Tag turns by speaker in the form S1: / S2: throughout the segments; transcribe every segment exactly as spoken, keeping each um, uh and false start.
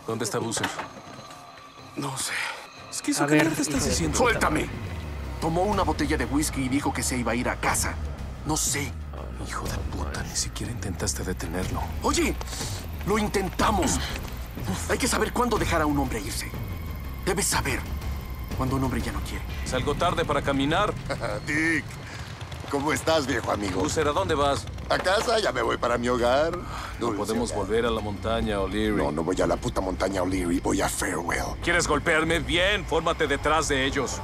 S1: ¿Dónde está Boozer?
S2: No sé.
S1: Esquizo,
S3: A
S1: ¿qué
S3: ver,
S1: mierda estás
S3: hijo de
S1: diciendo?
S2: ¡Suéltame! Tomó una botella de whisky y dijo que se iba a ir a casa. No sé.
S1: Hijo de puta, ni siquiera intentaste detenerlo.
S2: Oye, lo intentamos. Hay que saber cuándo dejar a un hombre irse. Debes saber cuando un hombre ya no quiere.
S1: Salgo tarde para caminar.
S4: Dick, ¿cómo estás, viejo amigo?
S1: Boozer, ¿a dónde vas?
S4: A casa, ya me voy para mi hogar.
S1: No
S4: Dulce
S1: podemos
S4: hogar.
S1: volver a la montaña, O'Leary.
S4: No, no voy a la puta montaña O'Leary, voy a Farewell.
S1: ¿Quieres golpearme? Bien, fórmate detrás de ellos.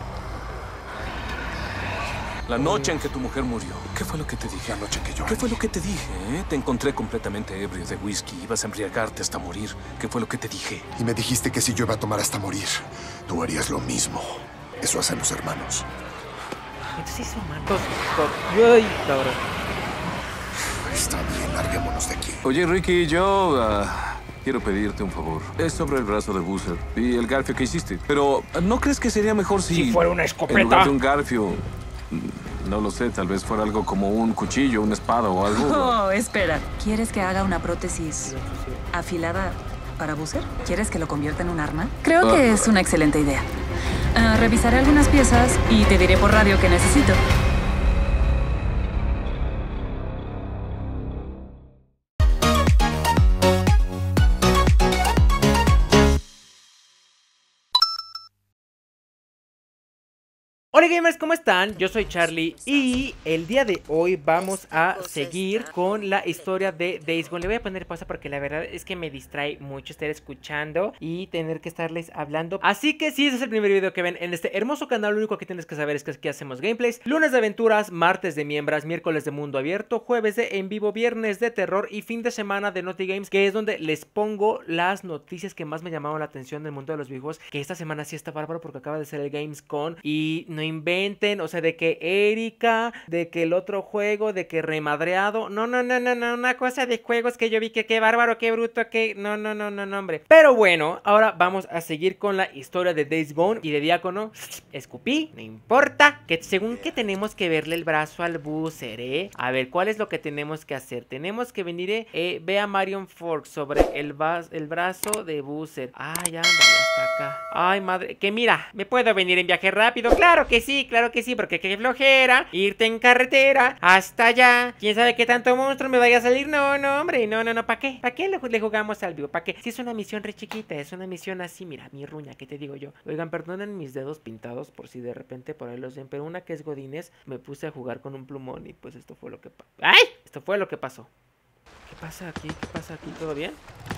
S1: La noche en que tu mujer murió, ¿qué fue lo que te dije?
S4: La noche que yo...
S1: ¿Qué fue lo que te dije? eh? Te encontré completamente ebrio de whisky. Ibas a embriagarte hasta morir. ¿Qué fue lo que te dije?
S4: Y me dijiste que si yo iba a tomar hasta morir, tú harías lo mismo. Eso hacen los hermanos.
S3: Entonces hizo matos. Ay, cabrón.
S4: Está bien, larguémonos de aquí.
S5: Oye, Ricky, yo ah, quiero pedirte un favor. Es sobre el brazo de Boozer y el garfio que hiciste. Pero, ¿no crees que sería mejor si...
S3: Si fuera una
S5: en
S3: escopeta.
S5: lugar de un garfio... mm, No lo sé, tal vez fuera algo como un cuchillo, una espada o algo.
S6: Oh, espera. ¿Quieres que haga una prótesis afilada para Boozer? ¿Quieres que lo convierta en un arma? Creo que
S5: Ah.
S6: es una excelente idea. Ah, revisaré algunas piezas y te diré por radio qué necesito.
S3: Hola gamers, ¿cómo están? Yo soy Charlie y el día de hoy vamos a seguir con la historia de Days Gone. Le voy a poner pausa porque la verdad es que me distrae mucho estar escuchando y tener que estarles hablando. Así que si ese es el primer video que ven en este hermoso canal, lo único que tienes que saber es que aquí hacemos gameplays, lunes de aventuras, martes de miembros, miércoles de mundo abierto, jueves de en vivo, viernes de terror y fin de semana de Naughty Games, que es donde les pongo las noticias que más me llamaron la atención del mundo de los videojuegos, que esta semana sí está bárbaro porque acaba de ser el Gamescom y no inventen, o sea, de que Erika, de que el otro juego, de que remadreado, no, no, no, no, no, una cosa de juegos que yo vi que qué bárbaro, qué bruto, que no, no, no, no, no, hombre. Pero bueno, ahora vamos a seguir con la historia de Days Gone y de Diácono. Escupí, no importa, que según que tenemos que verle el brazo al Boozer, eh. A ver, ¿cuál es lo que tenemos que hacer? Tenemos que venir, eh, eh ve a Marion Fork sobre el, el brazo de Boozer. Ay, ándale, hasta acá. Ay, madre, que mira, me puedo venir en viaje rápido, claro que sí, claro que sí, porque qué flojera irte en carretera hasta allá. ¿Quién sabe qué tanto monstruo me vaya a salir? No, no, hombre, no, no, no, ¿para qué? ¿Para qué le, le jugamos al vivo? ¿Para qué? Si es una misión re chiquita, es una misión así, mira, mi ruña, ¿qué te digo yo? Oigan, perdonen mis dedos pintados por si de repente por ahí los ven, pero una que es Godínez, me puse a jugar con un plumón y pues esto fue lo que pasó. ¡Ay! Esto fue lo que pasó. ¿Qué pasa aquí? ¿Qué pasa aquí? ¿Todo bien?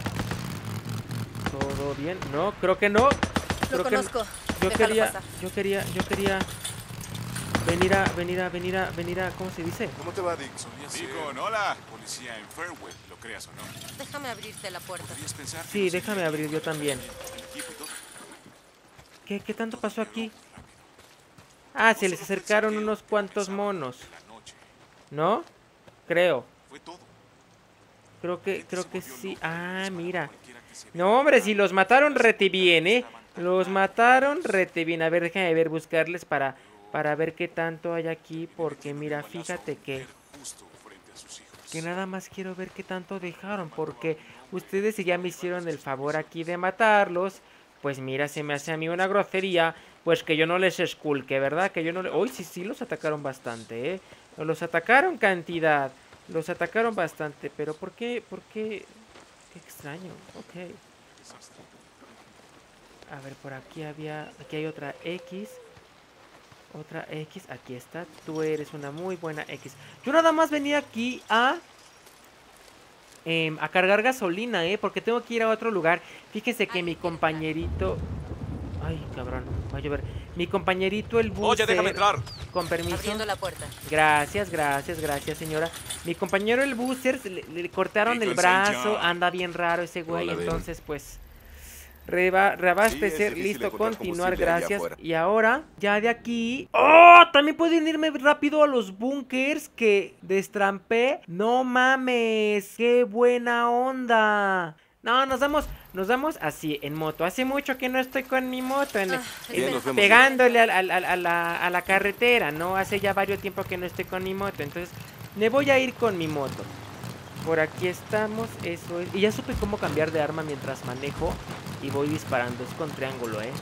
S3: ¿Todo bien? No, creo que no. Creo
S7: Lo
S3: que
S7: conozco.
S3: yo
S7: Déjalo
S3: quería,
S7: pasar.
S3: yo quería, yo quería venir a, venir a, venir a, venir a, ¿cómo se dice?
S4: ¿Cómo te va, Dick?
S8: Deacon, hola. Policía en Farewell, lo creas o no.
S7: Déjame abrirte la puerta.
S8: ¿Podrías pensar que
S3: Sí,
S8: no sé
S3: déjame
S8: qué
S3: abrir yo también.
S8: el equipo y todo?
S3: ¿Qué, qué tanto pasó aquí? Ah, se les acercaron unos cuantos monos,
S8: La noche.
S3: ¿no? Creo,
S8: Fue todo.
S3: creo que, creo que sí. Ah, mira.
S8: Cualquiera que se
S3: No, hombre, si los mataron rete bien, ¿eh? Los mataron rete bien. A ver, déjame ver, buscarles para, para ver qué tanto hay aquí. Porque mira, fíjate que,
S8: justo frente a sus hijos.
S3: que nada más quiero ver qué tanto dejaron. Porque ustedes si ya me hicieron el favor aquí de matarlos, pues mira, se me hace a mí una grosería. Pues que yo no les esculque, ¿verdad? Que yo no le... Uy, sí, sí, los atacaron bastante, ¿eh? Los atacaron cantidad. Los atacaron bastante. Pero ¿por qué? ¿Por qué? Qué extraño. Ok. A ver, por aquí había... Aquí hay otra X. Otra X. Aquí está. Tú eres una muy buena X. Yo nada más venía aquí a... Eh, a cargar gasolina, ¿eh? Porque tengo que ir a otro lugar. Fíjense que mi compañerito... Ay, cabrón. Va a llover. Mi compañerito el bus.
S1: Oye, déjame entrar.
S3: Con permiso.
S7: Abriendo la puerta.
S3: Gracias, gracias, gracias, señora. Mi compañero el Boozer le, le cortaron el
S8: Rico en Saint
S3: brazo.
S8: John.
S3: Anda bien raro ese güey.
S5: Hola, David.
S3: Entonces, pues... Reba, reabastecer,
S4: difícil
S3: listo,
S4: encontrar
S3: continuar,
S4: combustible allá
S3: gracias.
S4: afuera.
S3: Y ahora, ya de aquí... ¡Oh! También pueden irme rápido a los bunkers que destrampé. ¡No mames! ¡Qué buena onda! No, nos vamos, nos vamos así, en moto. Hace mucho que no estoy con mi moto, en-
S7: Ah,
S3: en-
S7: ya nos
S4: vemos.
S3: pegándole a, a- a- a la, a la carretera, ¿no? Hace ya varios tiempo que no estoy con mi moto. Entonces, me voy a ir con mi moto. Por aquí estamos, eso es. Y ya supe cómo cambiar de arma mientras manejo y voy disparando. Es con triángulo, ¿eh?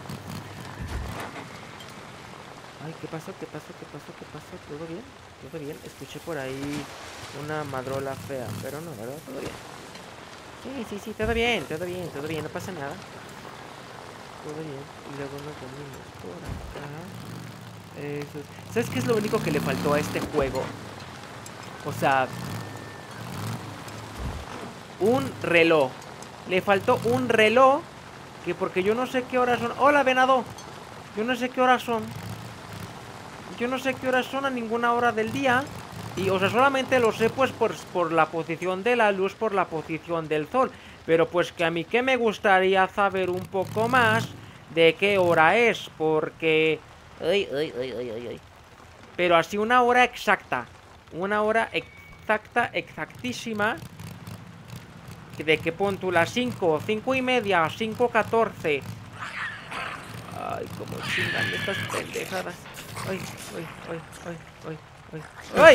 S3: Ay, ¿qué pasó? ¿Qué pasó? ¿Qué pasó? ¿Qué pasó? ¿Todo bien? ¿Todo bien? Escuché por ahí una madrola fea, pero no, ¿verdad? Todo bien. Sí, sí, sí, todo bien, todo bien, todo bien, no pasa nada. Todo bien. Y luego nos venimos por acá. Eso es. ¿Sabes qué es lo único que le faltó a este juego? O sea, un reloj. Le faltó un reloj. Que porque yo no sé qué horas son. ¡Hola, venado! Yo no sé qué horas son. Yo no sé qué horas son a ninguna hora del día. Y, o sea, solamente lo sé pues por, por la posición de la luz, por la posición del sol. Pero pues que a mí que me gustaría saber un poco más de qué hora es. Porque... Ay, ay, ay, ay, ay, ay. Pero así una hora exacta. Una hora exacta, exactísima. De que pon tú las cinco, cinco y media, cinco catorce. Ay, como chingan estas pendejadas. Ay, ay, ay, ay, ay, ay, ay.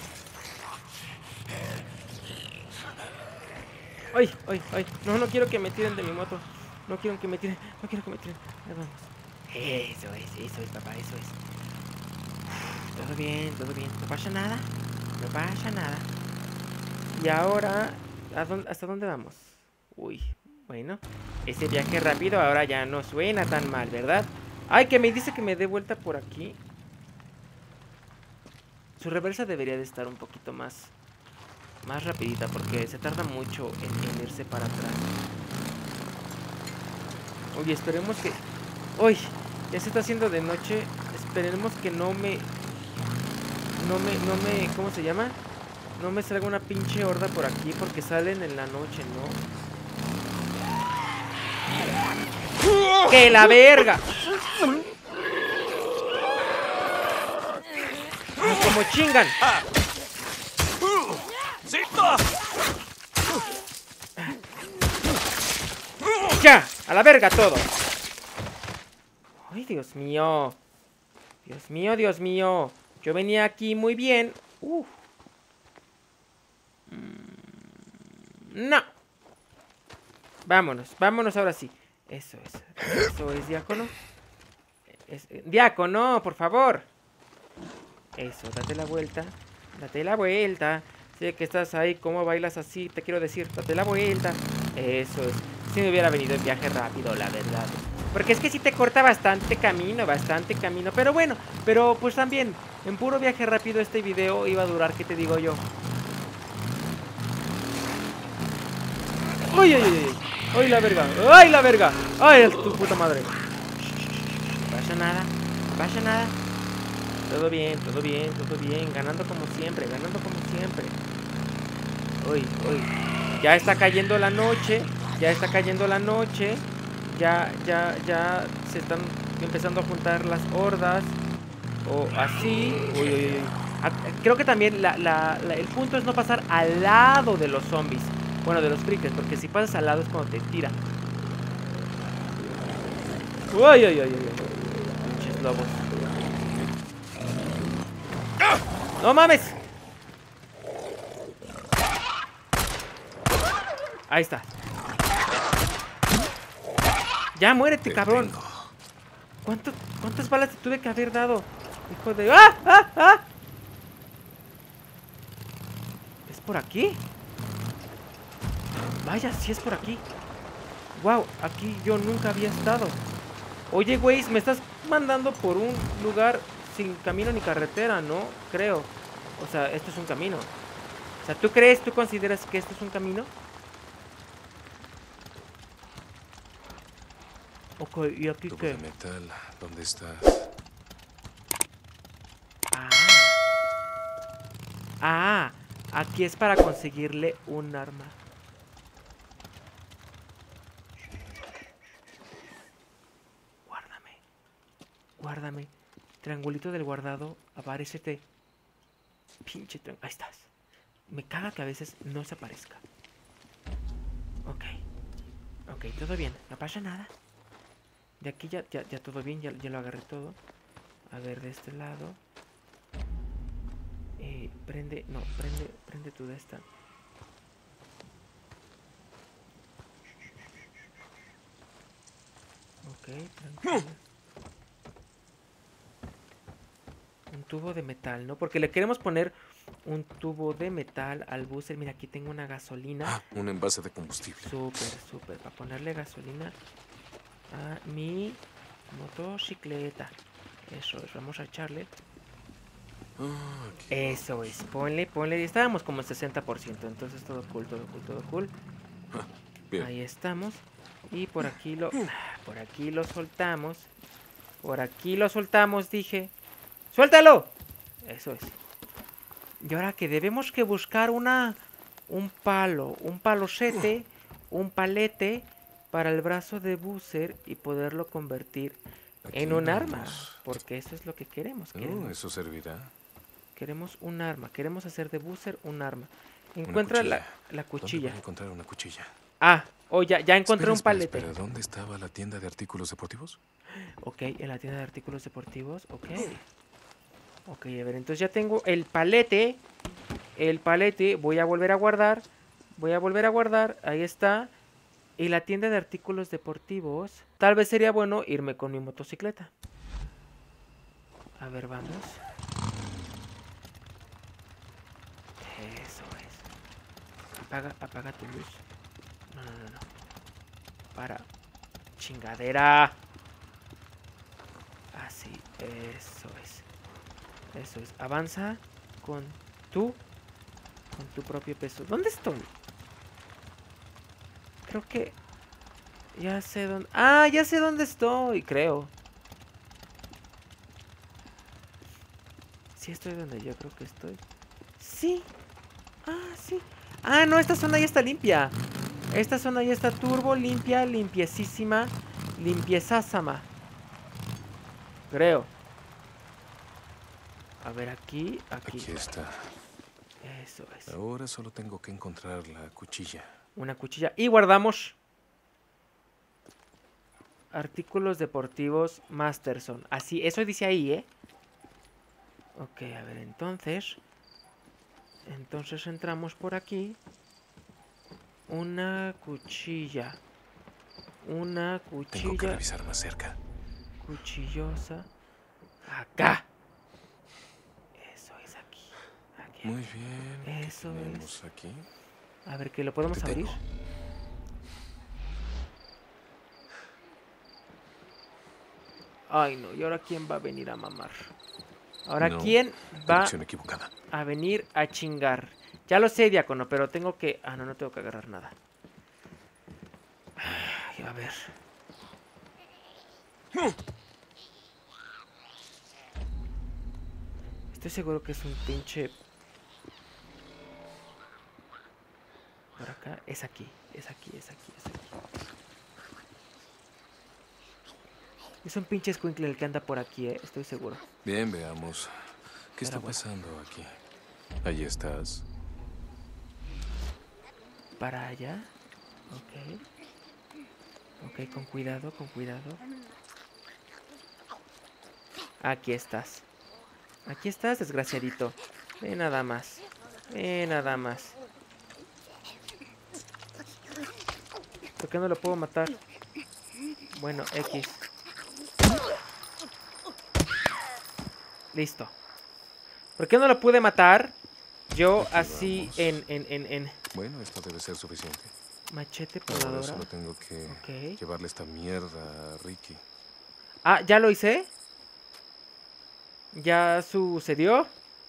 S3: Ay, ay, ay. No, no quiero que me tiren de mi moto. No quiero que me tiren, no quiero que me tiren. Ahí vamos. Eso es, eso es, papá, eso es. Todo bien, todo bien. No pasa nada. No pasa nada. Y ahora, ¿a dónde, ¿hasta dónde vamos? Uy, bueno. Ese viaje rápido ahora ya no suena tan mal, ¿verdad? Ay, que me dice que me dé vuelta por aquí. Su reversa debería de estar un poquito más Más rapidita, porque se tarda mucho en, en irse para atrás. Oye, esperemos que... Uy, ya se está haciendo de noche. Esperemos que no me... No me... No me... ¿Cómo se llama? No me salga una pinche horda por aquí, porque salen en la noche, ¿no? ¡Que la verga! ¡Como chingan! ¡Ya! ¡A la verga todo! ¡Ay, Dios mío! Dios mío, Dios mío. Yo venía aquí muy bien. Uf. No. Vámonos, vámonos ahora sí. Eso es. Eso es, diácono. Es, eh, diácono, por favor. Eso, date la vuelta. Date la vuelta. Sé que estás ahí, ¿cómo bailas así? Te quiero decir, date la vuelta. Eso es. Si me hubiera venido en viaje rápido, la verdad. Porque es que sí te corta bastante camino, bastante camino. Pero bueno, pero pues también, en puro viaje rápido este video iba a durar, ¿qué te digo yo? ¡Uy, uy, uy! ¡Ay, la verga! ¡Ay, la verga! ¡Ay, tu puta madre! No pasa nada, no pasa nada. Todo bien, todo bien, todo bien. Ganando como siempre, ganando como siempre. Uy, uy. Ya está cayendo la noche. Ya está cayendo la noche. Ya, ya, ya se están empezando a juntar las hordas. O así. Uy, uy, uy. Creo que también la, la, la, el punto es no pasar al lado de los zombies. Bueno, de los freakers, porque si pasas al lado es cuando te tiran. Uy, uy, uy, uy, uy. Pinches lobos. ¡No mames! Ahí está. Ya muérete, cabrón. ¿Cuánto, ¿Cuántas balas te tuve que haber dado? Hijo de... ¡Ah! ¡Ah! ¡Ah! ¿Es por aquí? Vaya, sí es por aquí. Wow, aquí yo nunca había estado. Oye, güey, me estás mandando por un lugar sin camino ni carretera, ¿no? Creo. O sea, esto es un camino. O sea, ¿tú crees, tú consideras que esto es un camino? Ok, ¿y aquí qué?
S1: De metal, ¿dónde estás?
S3: Ah. Ah, aquí es para conseguirle un arma. Guárdame. Guárdame. Triangulito del guardado, aparécete. Pinche triángulo. Ahí estás. Me caga que a veces no se aparezca. Ok. Ok, todo bien. No pasa nada. De aquí ya, ya, ya todo bien. Ya, ya lo agarré todo. A ver, de este lado. Eh, prende. No, prende, prende tú de esta. tranquilo. Un tubo de metal, ¿no? Porque le queremos poner un tubo de metal al buzzer. Mira, aquí tengo una gasolina.
S1: Ah, un envase de combustible.
S3: Súper, súper. Para ponerle gasolina a mi motocicleta. Eso es, vamos a echarle.
S1: Ah, aquí.
S3: Eso es, ponle, ponle. Estábamos como el sesenta por ciento, entonces todo cool, todo cool, todo cool.
S1: Ah, bien.
S3: Ahí estamos. Y por aquí lo... Por aquí lo soltamos. Por aquí lo soltamos, dije. ¡Suéltalo! Eso es. Y ahora que debemos que buscar una... Un palo, un palocete, un palete para el brazo de Buzzer y poderlo convertir
S1: Aquí
S3: en un
S1: vamos.
S3: arma. Porque eso es lo que queremos.
S1: Oh,
S3: Queremos,
S1: eso servirá.
S3: queremos un arma. Queremos hacer de Buzzer un arma. Encuentra la,
S1: cuchilla.
S3: la
S1: ¿Dónde
S3: cuchilla.
S1: voy a encontrar una cuchilla?
S3: Ah, oh, ya, ya encontré
S1: Espera,
S3: un
S1: espera,
S3: palete.
S1: espera, ¿dónde estaba la tienda de artículos deportivos?
S3: Ok, en la tienda de artículos deportivos. Ok. Ok, a ver, entonces ya tengo el palete. El palete. Voy a volver a guardar. Voy a volver a guardar. Ahí está. Y la tienda de artículos deportivos. Tal vez sería bueno irme con mi motocicleta. A ver, vamos. Eso es. Apaga, apaga tu luz. No, no, no, no. Para. Chingadera. Así, eso es. Eso es. Avanza con tu. Con tu propio peso. ¿Dónde estoy? Creo que. Ya sé dónde. Ah, ya sé dónde estoy, creo. Sí estoy donde yo creo que estoy. Sí. Ah, sí. Ah, no, esta zona ya está limpia. Esta zona ya está turbo limpia, limpiecísima, limpiezásama. Creo. A ver, aquí, aquí.
S1: Aquí está.
S3: Eso es.
S1: Ahora solo tengo que encontrar la cuchilla.
S3: Una cuchilla. Y guardamos. Artículos deportivos Masterson. Así, eso dice ahí, ¿eh? Ok, a ver, entonces. Entonces entramos por aquí. Una cuchilla. Una
S1: Tengo que
S3: cuchilla
S1: revisar más cerca.
S3: cuchillosa. Acá. Eso es aquí. Aquí.
S1: Muy bien. ¿qué
S3: Eso
S1: tenemos
S3: es.
S1: aquí?
S3: A ver, ¿que lo podemos
S1: Te
S3: abrir?
S1: tengo.
S3: Ay, no. ¿Y ahora quién va a venir a mamar? Ahora,
S1: No,
S3: ¿quién va
S1: Dirección equivocada.
S3: a venir a chingar? Ya lo sé, diácono, pero tengo que... Ah, no, no tengo que agarrar nada. Ay, a ver. Estoy seguro que es un pinche... Por acá. Es aquí, es aquí, es aquí, es aquí. Es un pinche escuincle el que anda por aquí, eh. Estoy seguro.
S1: Bien, veamos. ¿Qué está
S3: Pero bueno.
S1: pasando aquí? Ahí estás.
S3: Para allá. Ok. Ok, con cuidado, con cuidado. Aquí estás. Aquí estás, desgraciadito. Ve nada más. Ve nada más. ¿Por qué no lo puedo matar? Bueno, X. Listo. ¿Por qué no lo pude matar? Yo
S1: Aquí
S3: así
S1: vamos.
S3: en, en, en, en
S1: Bueno, esto debe ser suficiente.
S3: machete
S1: Ahora
S3: podadora.
S1: solo tengo que
S3: Ok.
S1: llevarle esta mierda a Ricky.
S3: Ah, ¿ya lo hice? ¿Ya sucedió?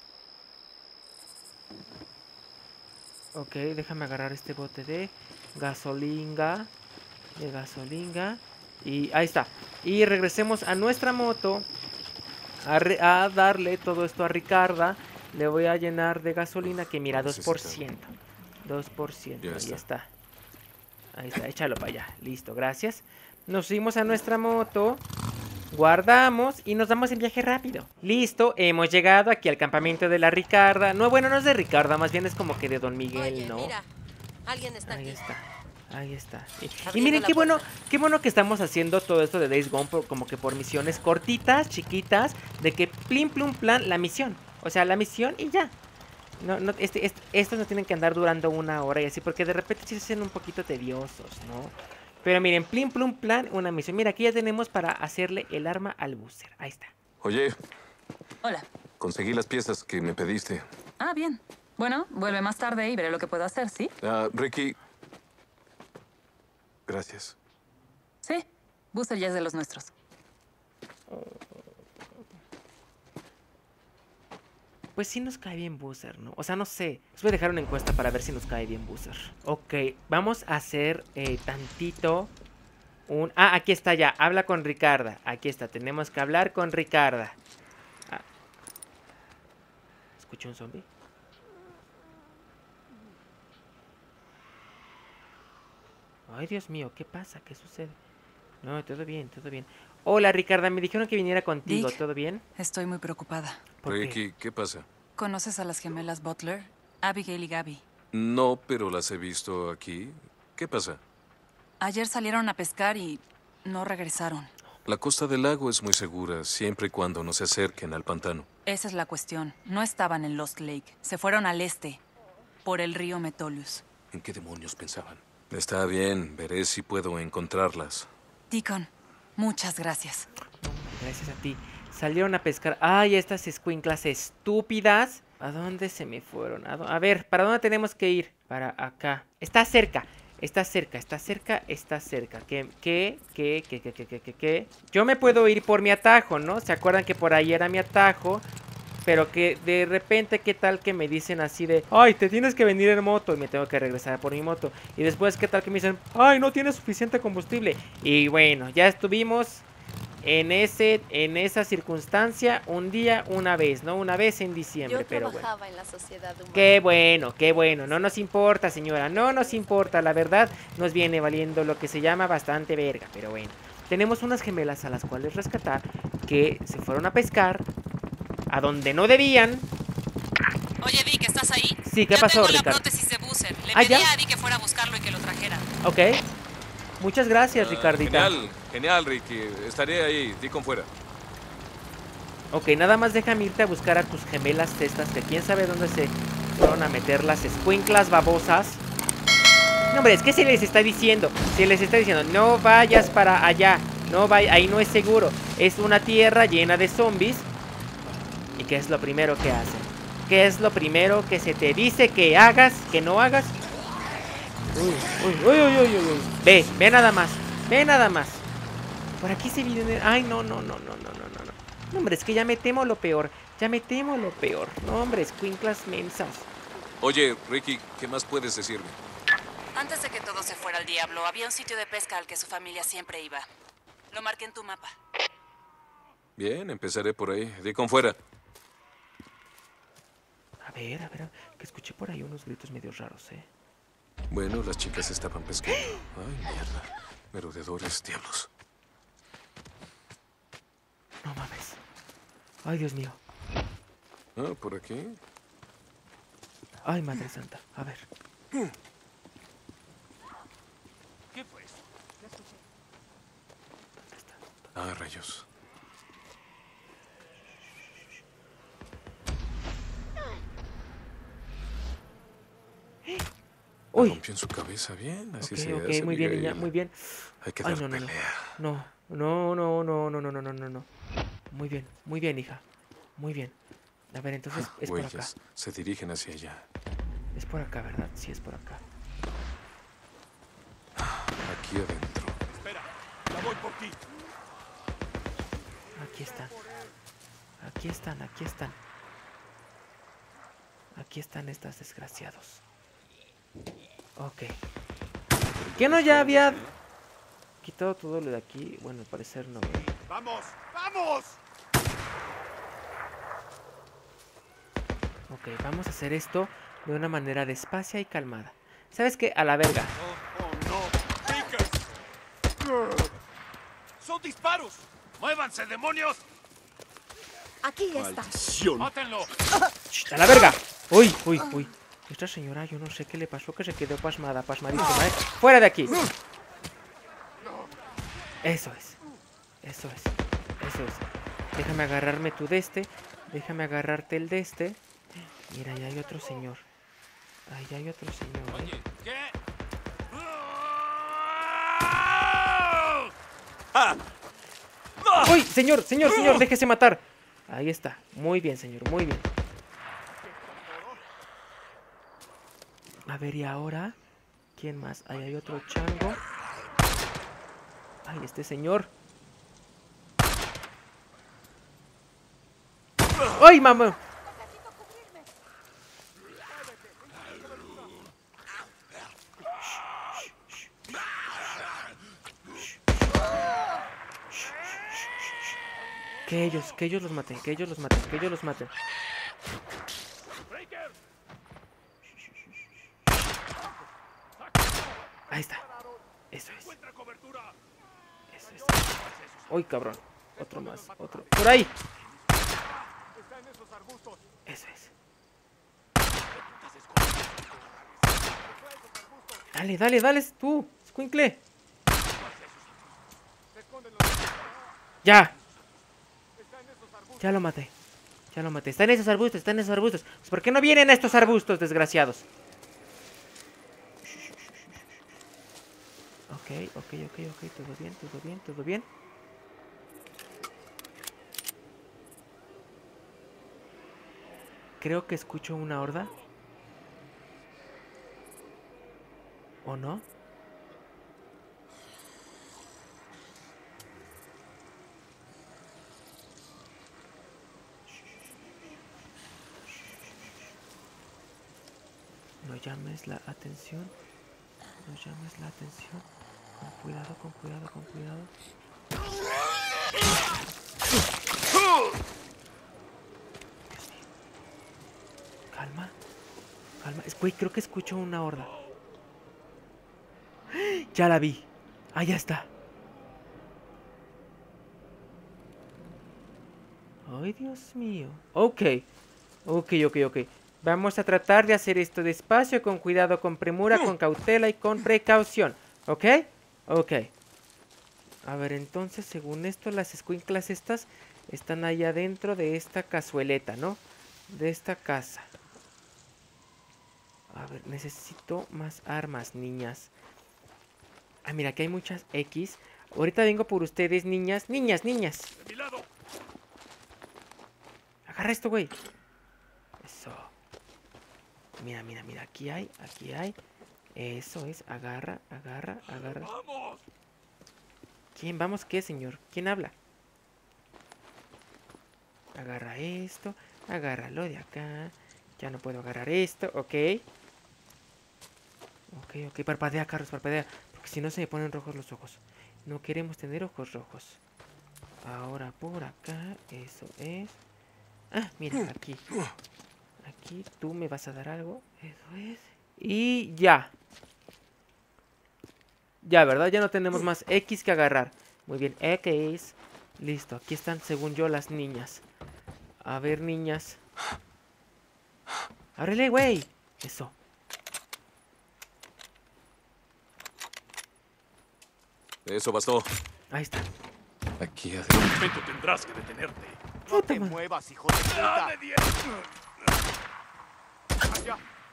S3: Ok, déjame agarrar este bote de gasolinga. De gasolinga. Y ahí está. Y regresemos a nuestra moto. A, re- a darle todo esto a Ricarda. Le voy a llenar de gasolina. Que mira, dos por ciento. dos por ciento.
S1: Ya
S3: Ahí
S1: está.
S3: está. Ahí está, échalo para allá. Listo, gracias. Nos subimos a nuestra moto. Guardamos y nos damos en viaje rápido. Listo, hemos llegado aquí al campamento de la Ricarda. No, bueno, no es de Ricarda, más bien es como que de Don Miguel,
S7: Oye,
S3: ¿no?
S7: mira, alguien está
S3: Ahí
S7: aquí.
S3: está, ahí está. Y, y
S7: Abriendo
S3: miren
S7: la
S3: qué bueno,
S7: puerta.
S3: qué bueno que estamos haciendo todo esto de Days Gone por- como que por misiones cortitas, chiquitas, de que plim plum plan la misión. O sea, la misión y ya. No, no, este, este- estos no tienen que andar durando una hora y así, porque de repente sí se hacen un poquito tediosos, ¿no? Pero miren, plin plum plan, una misión. Mira, aquí ya tenemos para hacerle el arma al Booster. Ahí está.
S5: Oye,
S6: Hola.
S5: conseguí las piezas que me pediste.
S6: Ah, bien. Bueno, vuelve más tarde y veré lo que puedo hacer, ¿sí?
S5: Ah, Ricky. Gracias.
S6: Sí. Booster ya es de los nuestros.
S3: Pues sí nos cae bien Booster, ¿no? O sea, no sé. Les voy a dejar una encuesta para ver si nos cae bien Booster. Ok, vamos a hacer eh, tantito un... Ah, aquí está ya. Habla con Ricarda. Aquí está. Tenemos que hablar con Ricarda. Ah. ¿Escuché un zombie? Ay, Dios mío, ¿qué pasa? ¿Qué sucede? No, todo bien, todo bien. Hola, Ricarda, me dijeron que viniera contigo.
S6: Dick.
S3: ¿Todo bien?
S6: Estoy muy preocupada.
S3: ¿Por qué?
S5: Ricky, ¿qué pasa?
S6: ¿Conoces a las gemelas Butler? Abigail y Gabby.
S5: No, pero las he visto aquí. ¿Qué pasa?
S6: Ayer salieron a pescar y no regresaron.
S5: La costa del lago es muy segura, siempre y cuando no se acerquen al pantano.
S6: Esa es la cuestión. No estaban en Lost Lake. Se fueron al este, por el río Metolius.
S5: ¿En qué demonios pensaban? Está bien, veré si puedo encontrarlas.
S6: Deacon, muchas gracias.
S3: Gracias a ti. Salieron a pescar. Ay, estas escuinclas estúpidas. ¿A dónde se me fueron? ¿A, a ver, ¿para dónde tenemos que ir? Para acá. Está cerca. Está cerca, está cerca, está cerca. ¿Qué, qué, qué, qué, qué, qué, qué, qué, qué? Yo me puedo ir por mi atajo, ¿no? ¿Se acuerdan que por ahí era mi atajo? Pero que de repente, ¿qué tal que me dicen así de... Ay, te tienes que venir en moto y me tengo que regresar por mi moto? Y después, ¿qué tal que me dicen... Ay, no tienes suficiente combustible? Y bueno, ya estuvimos... En, ese, en esa circunstancia, un día, una vez, ¿no? Una vez en diciembre,
S7: Yo
S3: pero
S7: trabajaba
S3: bueno.
S7: en la sociedad humana.
S3: Qué bueno, qué bueno. No nos importa, señora, no nos importa. La verdad, nos viene valiendo lo que se llama bastante verga, pero bueno. Tenemos unas gemelas a las cuales rescatar que se fueron a pescar a donde no debían.
S6: Oye, Vic, ¿estás ahí?
S3: Sí, ¿qué
S6: ya
S3: pasó,
S6: tengo
S3: Ricardo?
S6: la prótesis de Booster. Le
S3: Ah,
S6: pedí
S3: ¿ya?
S6: a Adi que fuera a buscarlo y que lo trajera.
S3: Ok. Muchas gracias,
S5: Ah,
S3: Ricardita.
S5: Genial, genial, Ricky. Estaré ahí, di con fuera.
S3: Ok, nada más déjame irte a buscar a tus gemelas estas, que quién sabe dónde se fueron a meter las escuinclas babosas. No, hombre, es que se les está diciendo, se les está diciendo, no vayas para allá, no vayas, ahí no es seguro. Es una tierra llena de zombies. ¿Y qué es lo primero que hacen? ¿Qué es lo primero que se te dice que hagas, que no hagas? Uy, uy, uy, uy, uy, uy. Ve, ve nada más, ve nada más. Por aquí se viene... Ay, no, no, no, no, no, no, no. No, hombre, es que ya me temo lo peor. Ya me temo lo peor. No, hombre, escuinclas mensas.
S5: Oye, Ricky, ¿qué más puedes decirme?
S6: Antes de que todo se fuera al diablo, había un sitio de pesca al que su familia siempre iba. Lo marqué en tu mapa.
S5: Bien, empezaré por ahí. Di con fuera.
S3: A ver, a ver, que escuché por ahí unos gritos medio raros, ¿eh?
S5: Bueno, las chicas estaban pescando. Ay, mierda. Merodeadores, diablos.
S3: No mames. Ay, Dios mío.
S5: Ah, ¿por aquí?
S3: Ay, Madre Santa. A ver.
S8: ¿Qué fue eso?
S3: ¿Dónde está?
S5: Ah, rayos.
S3: Uy.
S5: Rompió en su cabeza, bien. Así
S3: Ok,
S5: se
S3: ok,
S5: hace,
S3: muy bien, niña,
S5: Abigail.
S3: muy bien.
S5: Hay que
S3: Ay,
S5: dar
S3: no, no, no.
S5: pelea.
S3: No, no, no, no, no, no, no, no, no, no. Muy bien, muy bien, hija. Muy bien. A ver, entonces es por acá.
S5: Huellas se dirigen hacia allá.
S3: Es por acá, ¿verdad? Sí, es por acá.
S5: Aquí adentro.
S8: Espera, ya voy por ti.
S3: Aquí están. Aquí están, aquí están. Aquí están estas desgraciados. Ok. ¿Qué no ya había quitado todo lo de aquí? Bueno, al parecer no.
S8: ¡Vamos! ¡Vamos!
S3: Ok, vamos a hacer esto de una manera despacia y calmada. ¿Sabes qué? A la verga.
S8: ¡Oh, oh no! ¡Pickers! ¡Son disparos! ¡Muévanse, demonios!
S7: Aquí está.
S8: ¡Mátenlo!
S3: ¡A la verga! ¡Uy, uy, uy! Esta señora, yo no sé qué le pasó, que se quedó pasmada, pasmadísima, ¿eh? ¡Fuera de aquí! Eso es. Eso es. Eso es. Déjame agarrarme tu de este. Déjame agarrarte el de este. Mira, ahí hay otro señor. Ahí hay otro señor, ¿eh?
S8: Oye, ¿qué?
S3: ¡Uy! Señor, señor, señor, déjese matar. Ahí está. Muy bien, señor, muy bien. A ver, ¿y ahora? ¿Quién más? Ahí hay otro chango. Ay, este señor. ¡Ay, mamá! Que ellos, que ellos los maten, que ellos los maten, que ellos los maten. Ahí está. Eso es. Eso es. Uy, cabrón. Otro más, otro. ¡Por ahí! Eso es. Dale, dale, dale, tú, escuincle. Ya. Ya lo maté. Ya lo maté. Está en esos arbustos, está en esos arbustos. Pues, ¿por qué no vienen a estos arbustos, desgraciados? Ok, ok, ok, ok. Todo bien, todo bien, todo bien. Creo que escucho una horda. ¿O no? No llames la atención. No llames la atención. Con cuidado, con cuidado, con cuidado. Calma. Calma. Es, güey, creo que escucho una horda. Ya la vi. Allá está. Ay, Dios mío. Ok. Ok, ok, ok. Vamos a tratar de hacer esto despacio, con cuidado, con premura, con cautela y con precaución. ¿Ok? Ok. A ver, entonces, según esto, las escuinclas estas están ahí adentro de esta cazueleta, ¿no? De esta casa. A ver, necesito más armas, niñas. Ah, mira, aquí hay muchas X. Ahorita vengo por ustedes, niñas. Niñas, niñas. Agarra esto, güey. Eso. Mira, mira, mira. Aquí hay, aquí hay. Eso es. Agarra, agarra, agarra. ¿Quién? ¿Vamos qué, señor? ¿Quién habla? Agarra esto. Agárralo de acá. Ya no puedo agarrar esto. Ok. Ok, ok. Parpadea, Carlos, parpadea. Porque si no se me ponen rojos los ojos. No queremos tener ojos rojos. Ahora por acá. Eso es. Ah, mira, aquí. Aquí tú me vas a dar algo. Eso es. Y ya. Ya, ¿verdad? Ya no tenemos más X que agarrar. Muy bien, X. Listo, aquí están, según yo, las niñas. A ver, niñas. ¡Ábrele, güey! Eso.
S1: Eso bastó.
S3: Ahí está.
S1: Aquí
S8: En un momento tendrás que detenerte.
S3: No te man...
S2: muevas, hijo de puta. Allá.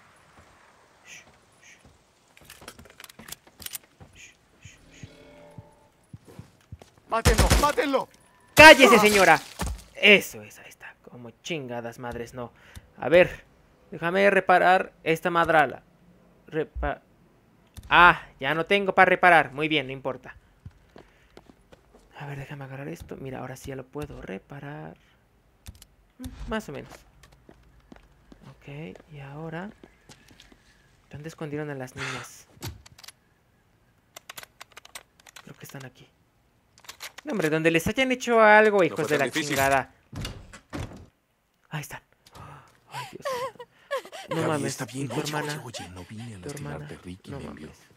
S2: ¡Mátenlo! ¡Mátenlo!
S3: ¡Cállese, señora! Eso es, ahí está. Como chingadas madres, no. A ver, déjame reparar esta madrala. Repa... Ah, ya no tengo para reparar. Muy bien, no importa. A ver, déjame agarrar esto. Mira, ahora sí ya lo puedo reparar. Más o menos. Ok, y ahora... ¿Dónde escondieron a las niñas? Creo que están aquí. No, hombre, donde les hayan hecho algo, hijos
S1: No
S3: de la
S1: difícil.
S3: chingada. Ahí están. Ay, Dios mío. No
S2: Gaby,
S3: mames,
S2: está bien.
S3: ¿y tu
S2: Oye,
S3: hermana?
S2: oye, oye, no vine a
S3: Tu hermana.
S2: lastimarte. Ricky
S3: No
S2: me envió.
S3: mames.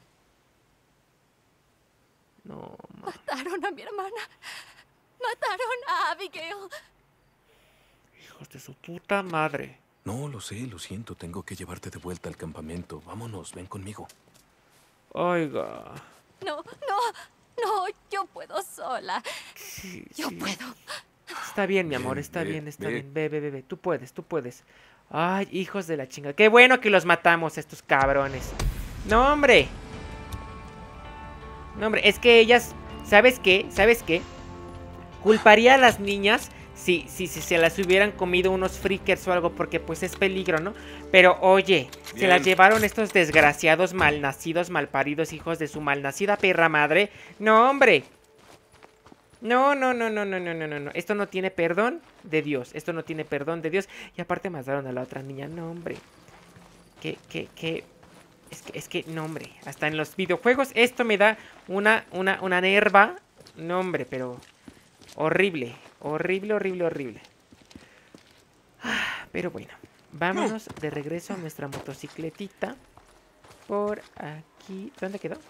S3: No, mames.
S7: Mataron a mi hermana. Mataron a Abigail.
S3: Hijos de su puta madre.
S1: No, lo sé, lo siento. Tengo que llevarte de vuelta al campamento. Vámonos, ven conmigo.
S3: Oiga.
S7: No, no, no, yo puedo sola.
S3: Sí,
S7: Yo
S3: sí.
S7: puedo.
S3: Está bien, mi amor,
S1: Ven,
S3: está
S1: ve,
S3: bien, está
S1: ve.
S3: bien. Ve, ve, ve, ve. Tú puedes, tú puedes. Ay, hijos de la chinga. Qué bueno que los matamos, estos cabrones. No, hombre. No, hombre, es que ellas ¿Sabes qué? ¿Sabes qué? Culparía a las niñas si, si, si se las hubieran comido unos freakers o algo, porque pues es peligro, ¿no? Pero oye, Bien. se las llevaron estos desgraciados malnacidos, malparidos, hijos de su malnacida perra madre. No, hombre. No, no, no, no, no, no, no, no, no. Esto no tiene perdón de Dios. Esto no tiene perdón de Dios. Y aparte mataron a la otra niña. No, hombre. Que, que, que... Es que, es que, no, hombre. Hasta en los videojuegos esto me da una, una, una nerva. No, hombre, pero... Horrible. Horrible, horrible, horrible. Ah, pero bueno. Vámonos de regreso a nuestra motocicletita. Por aquí. ¿Dónde quedó?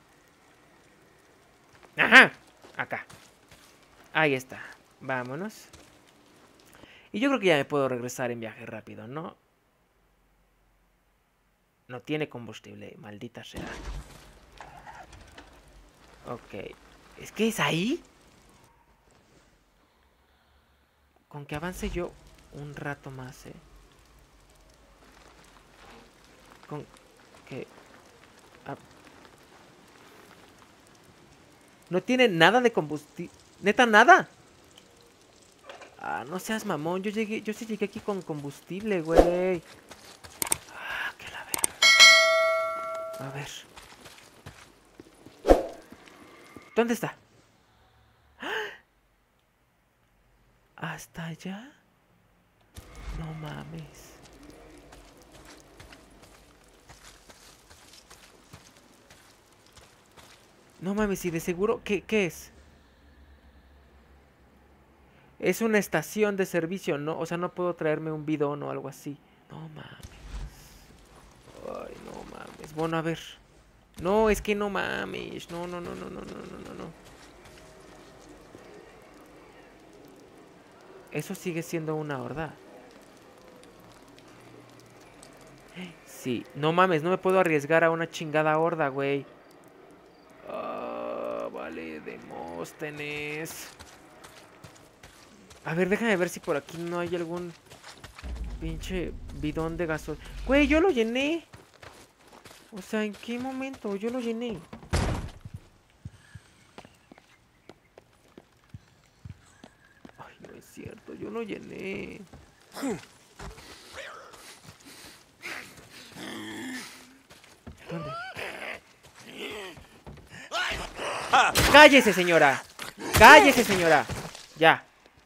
S3: ¡Ajá! Acá. Ahí está. Vámonos. Y yo creo que ya me puedo regresar en viaje rápido, ¿no? No tiene combustible, maldita sea. Ok. ¿Es que es ahí? Con que avance yo un rato más, ¿eh? Con que... Ah. No tiene nada de combustible. Neta, nada. Ah, no seas mamón. Yo llegué, yo sí llegué aquí con combustible, güey. Ah, que la verga. A ver. ¿Dónde está? ¿Hasta allá? No mames. No mames, y de seguro, ¿qué, qué es? Es una estación de servicio, ¿no? O sea, no puedo traerme un bidón o algo así. No mames. Ay, no mames. Bueno, a ver. No, es que no mames. No, no, no, no, no, no, no, no. Eso sigue siendo una horda. Sí, no mames, no me puedo arriesgar a una chingada horda, güey. Oh, vale, Demóstenes. A ver, déjame ver si por aquí no hay algún pinche bidón de gasolina. Güey, yo lo llené. O sea, ¿en qué momento? Yo lo llené. Ay, no es cierto, yo lo llené. ¿Dónde? ¡Cállese, señora! ¡Cállese, señora! Ya.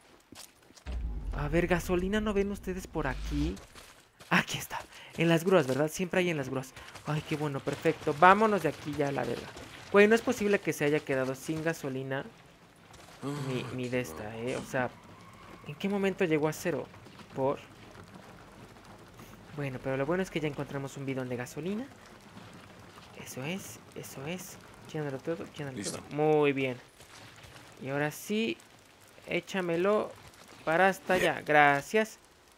S3: A ver, gasolina, ¿no ven ustedes por aquí? Aquí está. En las grúas, ¿verdad? Siempre hay en las grúas. Ay, qué bueno, perfecto. Vámonos de aquí ya, la verdad. Güey, no es posible que se haya quedado sin gasolina mi, mi de esta, ¿eh? O sea, ¿en qué momento llegó a cero? Por... Bueno, pero lo bueno es que ya encontramos un bidón de gasolina. Eso es, eso es. Llénalo todo, llénalo todo. Muy bien. Y ahora sí, échamelo para hasta allá. Gracias.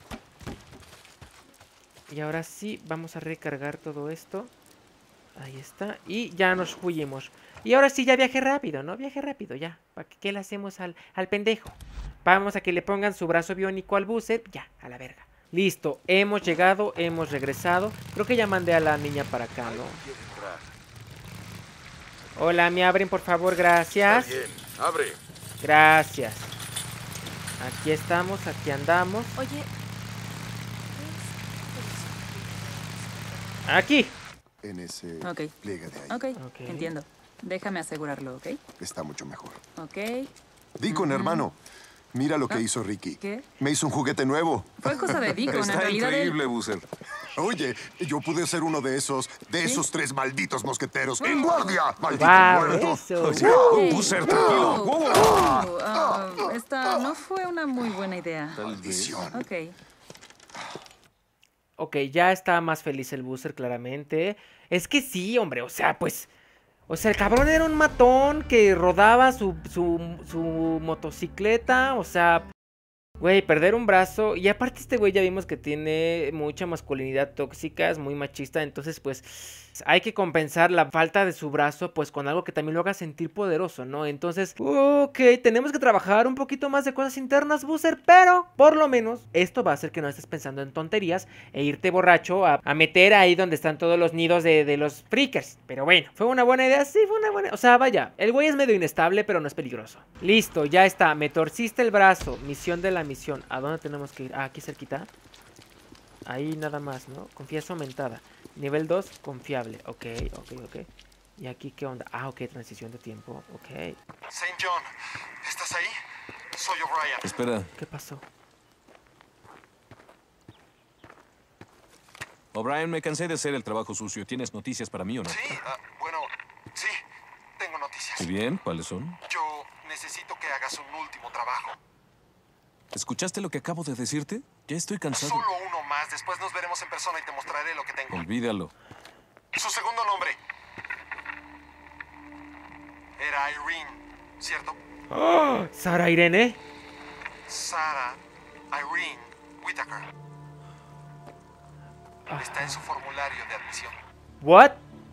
S3: Y ahora sí, vamos a recargar todo esto. Ahí está. Y ya nos fuimos. Y ahora sí, ya viaje rápido, ¿no? Viaje rápido, ya. ¿Para qué le hacemos al, al pendejo? Vamos a que le pongan su brazo biónico al buzzer. Ya, a la verga. Listo, hemos llegado, hemos regresado. Creo que ya mandé a la niña para acá, ¿no? Hola, ¿me abren, por favor? Gracias.
S2: Está bien, abre.
S3: Gracias. Aquí estamos, aquí andamos.
S7: Oye,
S3: Aquí.
S4: En ese
S6: Ok.
S4: pliegue de ahí.
S6: Ok,
S3: Ok.
S6: entiendo. Déjame asegurarlo, ¿ok?
S4: Está mucho mejor.
S6: Ok.
S4: Deacon, hermano. Mira lo que
S6: Ah,
S4: hizo Ricky.
S6: ¿qué?
S4: Me hizo un juguete nuevo.
S6: Fue cosa de Deacon, en
S5: Está
S6: realidad él...
S5: increíble, Buzzer.
S4: Oye, yo pude ser uno de esos, de esos tres malditos mosqueteros. ¡En guardia! ¡Maldito
S3: Wow,
S4: muerto!
S3: eso.
S6: Hey,
S5: Buzzer,
S6: wow,
S5: tranquilo.
S6: wow, ah, esta no fue una muy buena idea.
S4: Maldición.
S6: Ok.
S3: Ok, ya está más feliz el buzzer, claramente. Es que sí, hombre, o sea, pues... O sea, el cabrón era un matón que rodaba su, su, su motocicleta, o sea... Güey, perder un brazo. Y aparte este güey ya vimos que tiene mucha masculinidad tóxica, es muy machista. Entonces pues hay que compensar la falta de su brazo pues con algo que también lo haga sentir poderoso, ¿no? Entonces, ok, tenemos que trabajar un poquito más de cosas internas, Boozer. Pero por lo menos esto va a hacer que no estés pensando en tonterías e irte borracho a, a meter ahí donde están todos los nidos de, de los freakers. Pero bueno, ¿fue una buena idea? Sí, fue una buena... O sea, vaya, el güey es medio inestable, pero no es peligroso. Listo, ya está, me torciste el brazo. Misión de la misión. ¿A dónde tenemos que ir? Ah, aquí cerquita. Ahí nada más, ¿no? Confianza aumentada. Nivel dos, confiable. Ok, ok, ok. ¿Y aquí qué onda? Ah, ok, transición de tiempo. Ok.
S2: Saint John, ¿estás ahí? Soy O'Brien.
S5: Espera.
S3: ¿Qué pasó?
S5: O'Brien, me cansé de hacer el trabajo sucio. ¿Tienes noticias para mí o no?
S2: Sí, uh, bueno, sí, tengo noticias.
S5: ¿Y bien? ¿Cuáles son?
S2: Yo necesito que hagas un último trabajo.
S5: ¿Escuchaste lo que acabo de decirte? Ya estoy cansado.
S2: Solo uno más, después nos veremos en persona y te mostraré lo que tengo.
S5: Olvídalo.
S2: Su segundo nombre era Irene, ¿cierto?
S3: ¡Oh! ¿Sara Irene?
S2: Sarah Irene Whitaker. Está en su formulario de admisión.
S3: ¿What?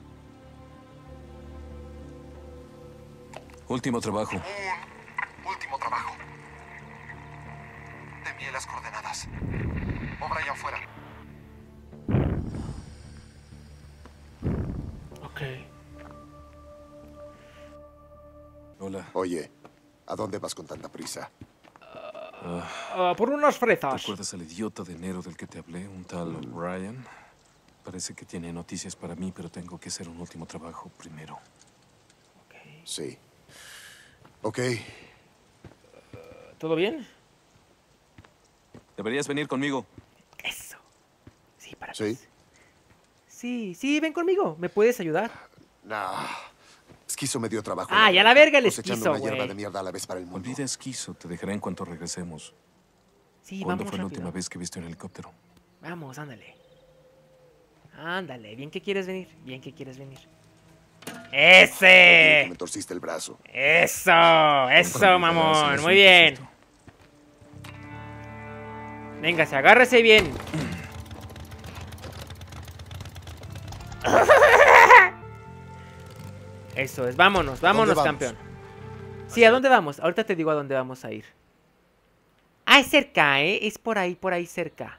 S5: Último trabajo.
S2: Un último trabajo. Te envié las coordenadas. O'Brien fuera.
S3: Ok.
S5: Hola.
S4: Oye, ¿a dónde vas con tanta prisa?
S3: Uh, por unas fresas.
S5: ¿Recuerdas al idiota de enero del que te hablé? Un tal O'Brien. Parece que tiene noticias para mí, pero tengo que hacer un último trabajo primero.
S3: Okay.
S4: Sí. Ok.
S3: ¿Todo bien?
S5: Deberías venir conmigo.
S3: Eso. Sí, para
S4: ¿Sí?
S3: Sí, sí, ven conmigo. ¿Me puedes ayudar?
S4: Nah. Esquizo me dio trabajo.
S3: Ah, ya la verga el
S4: cosechando
S3: esquizo,
S4: una hierba
S3: güey.
S4: de mierda a la vez para el mundo.
S5: Olvida Esquizo. Te dejaré en cuanto regresemos.
S3: Sí,
S5: ¿Cuándo
S3: vamos
S5: fue la
S3: rápido.
S5: última vez que viste un helicóptero?
S3: Vamos, ándale. Ándale, bien que quieres venir. Bien que quieres venir. ¡Ese!
S4: Me torciste el brazo.
S3: Eso,
S5: Nunca
S3: eso,
S5: olvidarás
S3: mamón.
S5: el
S3: Muy bien.
S5: asunto.
S3: Véngase, agárrese bien. Eso es, vámonos, vámonos,
S4: vamos?
S3: campeón. Sí, ¿a dónde vamos? Ahorita te digo a dónde vamos a ir. Ah, es cerca, ¿eh? Es por ahí, por ahí cerca.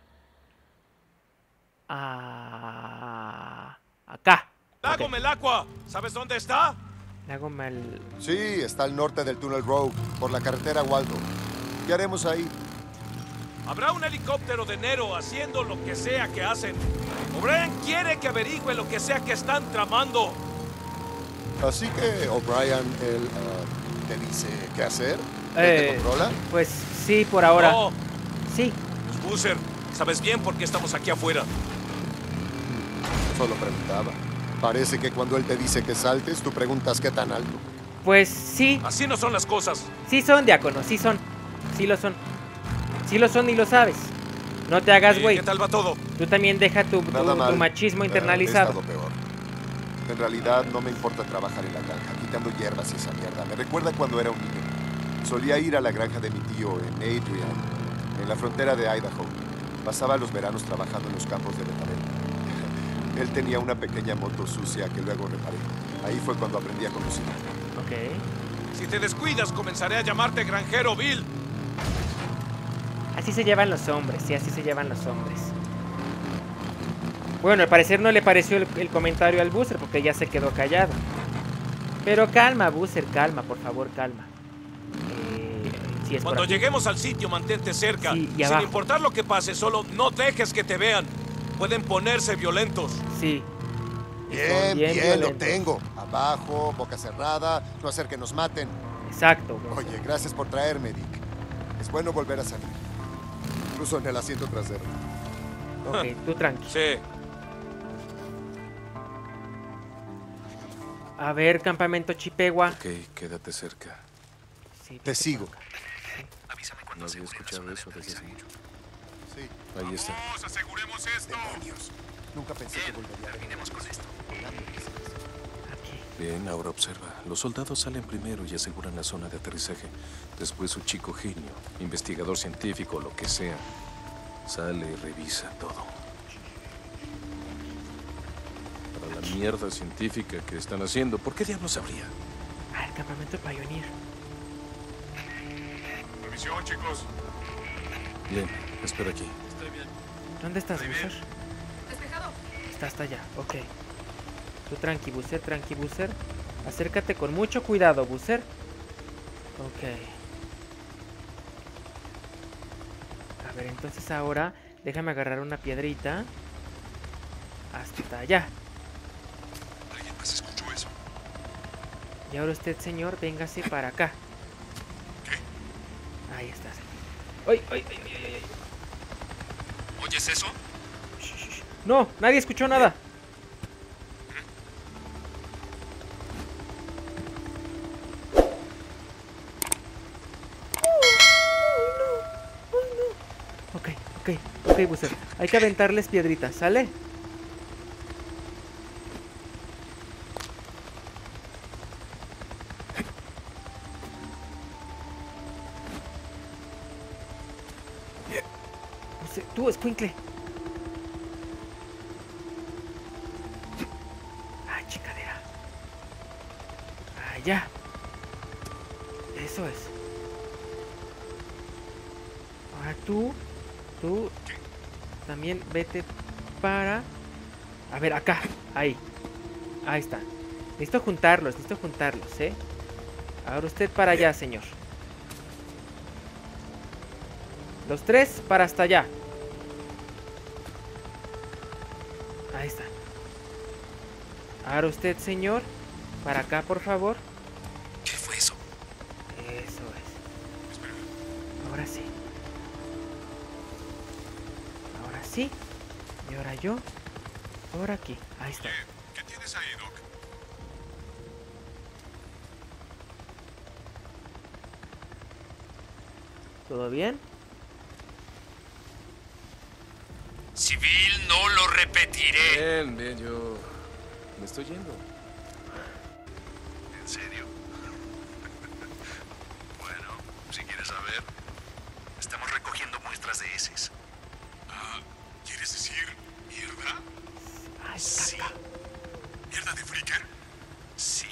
S3: Ah, acá.
S8: Lago
S3: Ok.
S8: Melacqua, ¿sabes dónde está?
S3: Lago Mal...
S4: Sí, está al norte del túnel Rogue, por la carretera Waldo. ¿Qué haremos ahí?
S8: Habrá un helicóptero de Nero haciendo lo que sea que hacen. O'Brien quiere que averigüe lo que sea que están tramando.
S4: Así que O'Brien, él, ah, te dice qué hacer. ¿Él
S3: Eh,
S4: te controla?
S3: Pues sí, por ahora.
S8: No,
S3: Sí.
S8: Boozer, sabes bien por qué estamos aquí afuera.
S4: Solo preguntaba. Parece que cuando él te dice que saltes, tú preguntas qué tan alto.
S3: Pues sí,
S8: Así no son las cosas.
S3: sí son, diácono, sí son. Sí lo son. Sí lo son y lo sabes. No te hagas,
S8: ¿Y
S3: güey.
S8: ¿Qué tal va todo?
S3: Tú también deja tu, tu-
S4: Nada
S3: tu
S4: mal.
S3: machismo
S4: Eh,
S3: internalizado.
S4: He estado peor. En realidad, no me importa trabajar en la granja, quitando hierbas y esa mierda. Me recuerda cuando era un niño. Solía ir a la granja de mi tío en Adrian, en la frontera de Idaho. Pasaba los veranos trabajando en los campos de betabel. Él tenía una pequeña moto sucia que luego reparé. Ahí fue cuando aprendí a conducir.
S3: Ok.
S8: Si te descuidas, comenzaré a llamarte Granjero Bill.
S3: Así se llevan los hombres, sí, así se llevan los hombres. Bueno, al parecer no le pareció el, el comentario al Boozer porque ya se quedó callado. Pero calma, Boozer, calma, por favor, calma. Eh, sí, es por
S8: Cuando
S3: aquí.
S8: lleguemos al sitio, mantente cerca.
S3: Sí, y
S8: Sin
S3: abajo.
S8: importar lo que pase, solo no dejes que te vean. Pueden ponerse violentos.
S3: Sí.
S4: Bien,
S3: Son
S4: bien, lo
S3: violentos.
S4: tengo. Abajo, boca cerrada, no hacer que nos maten.
S3: Exacto, güey.
S4: Oye, gracias por traerme, Dick. Es bueno volver a salir. Incluso en el asiento trasero.
S3: Ok, tú tranqui.
S8: Sí.
S3: A ver, campamento Chipegua.
S5: Ok, quédate cerca.
S3: Sí,
S4: Te sigo.
S5: No había escuchado eso desde hace mucho.
S4: Sí.
S5: Ahí está.
S8: Vamos, aseguremos esto.
S4: Demonios. Nunca pensé que volvería a ver. Terminemos con esto.
S3: Ok.
S1: Bien, ahora observa. Los soldados salen primero y aseguran la zona de aterrizaje. Después su chico genio, investigador científico, lo que sea, sale y revisa todo. Para la mierda científica que están haciendo, ¿por qué diablos habría?
S3: Ah, el campamento Pioneer.
S8: Revisión, chicos.
S1: Bien, espera aquí.
S8: Estoy bien.
S3: ¿Dónde estás, Boozer?
S7: Despejado.
S3: Está hasta allá, ok. Tú tranqui, Boozer, tranqui, Boozer. Acércate con mucho cuidado, Boozer. Ok. A ver, entonces ahora déjame agarrar una piedrita. Hasta allá.
S8: ¿Alguien más escuchó eso?
S3: Y ahora usted, señor, véngase para acá.
S8: ¿Qué?
S3: Ahí estás. ¡Ay, ay, ay, ay, ay!
S8: ¿Oyes eso?
S3: Shh, shh, shh. No, nadie escuchó nada. Ok, ok, ok, Boozer. Hay que aventarles piedritas, ¿sale? Boozer, tú, escuincle. Ah, chicadera. Allá. Eso es. Ahora tú, tú también vete para... A ver, acá, ahí. Ahí está. Necesito juntarlos, necesito juntarlos, ¿eh? Ahora usted para allá, señor. Los tres para hasta allá. Ahí está. Ahora usted, señor, para acá, por favor.
S8: ¿Qué fue eso?
S3: Eso es. Ahora sí. Ahora sí. Y ahora yo. Por aquí. Ahí está.
S8: ¿Qué tienes ahí, Doc?
S3: ¿Todo bien?
S8: Civil, no lo repetiré.
S1: Bien, bien, yo me estoy yendo.
S8: ¿En serio? Bueno, si quieres saber, estamos recogiendo muestras de heces. Ah, ¿quieres decir mierda?
S3: Ay,
S8: Sí.
S3: caca.
S8: ¿Mierda de Fricker? Sí.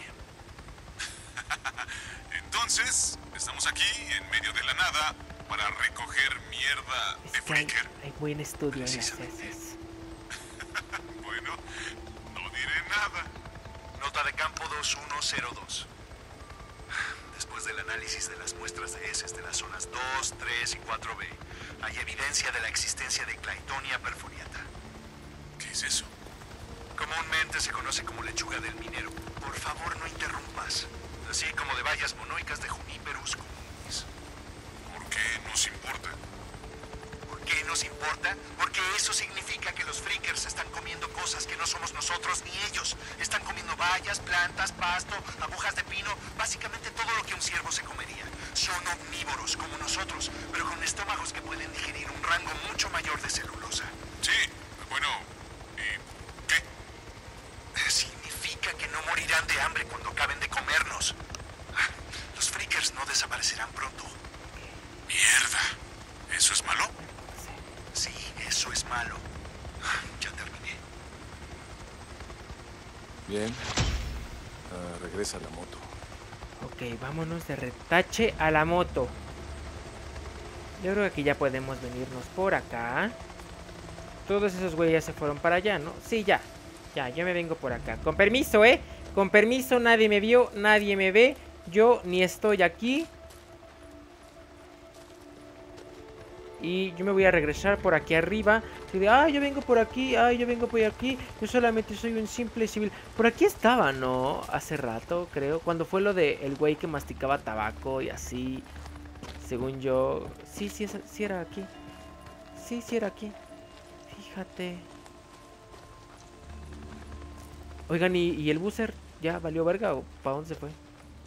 S8: Entonces, estamos aquí en medio de la nada para recoger mierda de
S3: Es que hay,
S8: Fricker.
S3: hay buen estudio en las
S8: Precisamente.
S3: heces.
S8: Bueno, no diré nada. Nota de campo dos uno cero dos. Después del análisis de las muestras de heces de las zonas dos, tres y cuatro B, hay evidencia de la existencia de Claytonia perforiata. ¿Qué es eso? Comúnmente se conoce como lechuga del minero. Por favor, no interrumpas. Así como de bayas monoicas de Juniperus comunis. ¿Por qué nos importa? ¿Por qué nos importa? Porque eso significa que los freakers están comiendo cosas que no somos nosotros ni ellos. Están comiendo bayas, plantas, pasto, agujas de pino, básicamente todo lo que un ciervo se comería. Son omnívoros como nosotros, pero con estómagos que pueden digerir un rango mucho mayor de celulosa. Sí, bueno, ¿y qué? Significa que no morirán de hambre cuando acaben de comernos. Los freakers no desaparecerán pronto. Mierda. ¿Eso es malo? Sí, eso es malo. Ya terminé.
S1: Bien. Ah, regresa a la moto.
S3: Ok, vámonos de retache a la moto. Yo creo que aquí ya podemos venirnos por acá. Todos esos güeyes ya se fueron para allá, ¿no? Sí, ya. Ya, yo me vengo por acá. Con permiso, ¿eh? Con permiso, nadie me vio, nadie me ve. Yo ni estoy aquí. Y yo me voy a regresar por aquí arriba. Y de, ah, yo vengo por aquí, ah, yo vengo por aquí. Yo solamente soy un simple civil. Por aquí estaba, ¿no? Hace rato, creo. Cuando fue lo de el güey que masticaba tabaco y así. Según yo. Sí, sí, es- sí era aquí. Sí, sí era aquí. Fíjate. Oigan, ¿y, y el buzzer ya valió verga o para dónde se fue?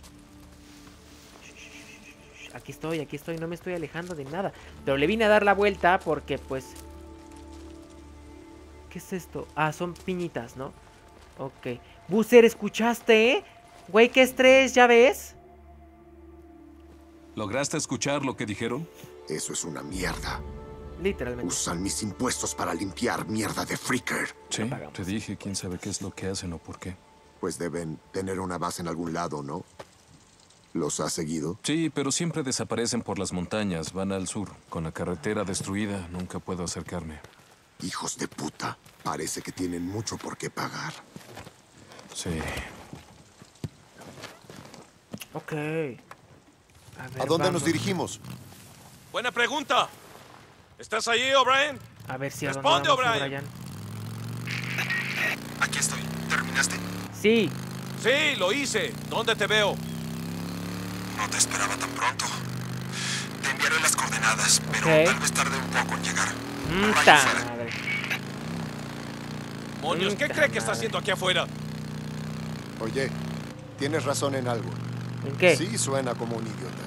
S3: Aquí estoy, aquí estoy, no me estoy alejando de nada. Pero le vine a dar la vuelta porque pues... ¿Qué es esto? Ah, son piñitas, ¿no? Ok. Boozer, ¿escuchaste, eh? Güey, qué estrés, ¿ya ves?
S5: ¿Lograste escuchar lo que dijeron?
S2: Eso es una mierda.
S3: Literalmente.
S2: Usan mis impuestos para limpiar mierda de Freaker.
S5: Sí, te dije, quién sabe qué es lo que hacen o por qué.
S2: Pues deben tener una base en algún lado, ¿no? ¿Los has seguido?
S5: Sí, pero siempre desaparecen por las montañas, van al sur. Con la carretera destruida, nunca puedo acercarme.
S2: Hijos de puta. Parece que tienen mucho por qué pagar.
S5: Sí.
S3: Ok. A, ver,
S4: ¿A dónde
S3: vamos.
S4: nos dirigimos?
S9: Buena pregunta. ¿Estás ahí, O'Brien?
S3: A ver si a dónde
S9: Responde,
S3: vamos,
S9: O'Brien.
S3: O'Brien.
S8: Aquí estoy. ¿Terminaste?
S3: Sí.
S9: Sí, lo hice. ¿Dónde te veo?
S8: No te esperaba tan pronto. Te enviaré las coordenadas, pero
S3: Ok.
S8: tal vez tarde un poco en llegar.
S3: Mm,
S8: O'Brien
S3: ta
S8: fuera.
S3: madre.
S9: Moños, ¿qué
S3: Puta
S9: cree que está
S3: madre.
S9: haciendo aquí afuera?
S4: Oye, tienes razón en algo.
S3: ¿En qué?
S4: Sí suena como un idiota.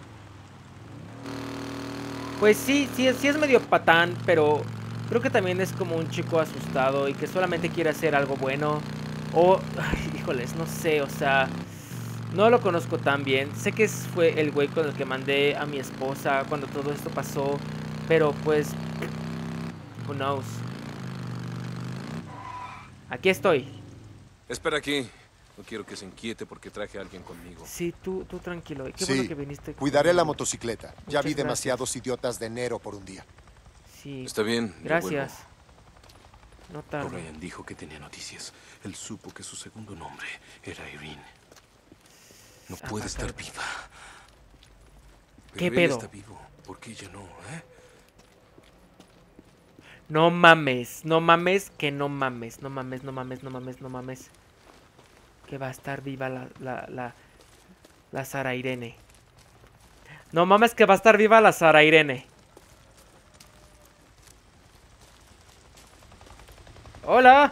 S3: Pues sí, sí, es- sí es medio patán, pero creo que también es como un chico asustado y que solamente quiere hacer algo bueno. O, ay, híjoles, no sé, o sea, no lo conozco tan bien. Sé que es- fue el güey con el que mandé a mi esposa cuando todo esto pasó, pero pues, who knows. Aquí estoy.
S1: Espera aquí. No quiero que se inquiete porque traje a alguien conmigo.
S3: Sí, tú, tú tranquilo. Qué
S4: Sí,
S3: bueno que viniste.
S4: cuidaré la
S3: conmigo.
S4: motocicleta. Ya
S3: Muchas
S4: vi
S3: gracias.
S4: demasiados idiotas de enero por un día.
S3: Sí.
S1: Está bien. yo
S3: Gracias. No
S1: vuelvo.
S3: tarde.
S1: O'Brien dijo que tenía noticias. Él supo que su segundo nombre era Irene. No
S3: Ah,
S1: puede estar
S3: caray.
S1: viva. Pero
S3: ¿Qué
S1: él
S3: pedo?
S1: está vivo. ¿Por qué ella no, eh?
S3: No mames, no mames, que no mames, no mames, no mames, no mames, no mames. Que va a estar viva la, la, la, la Sara Irene. No mames que va a estar viva la Sara Irene. Hola.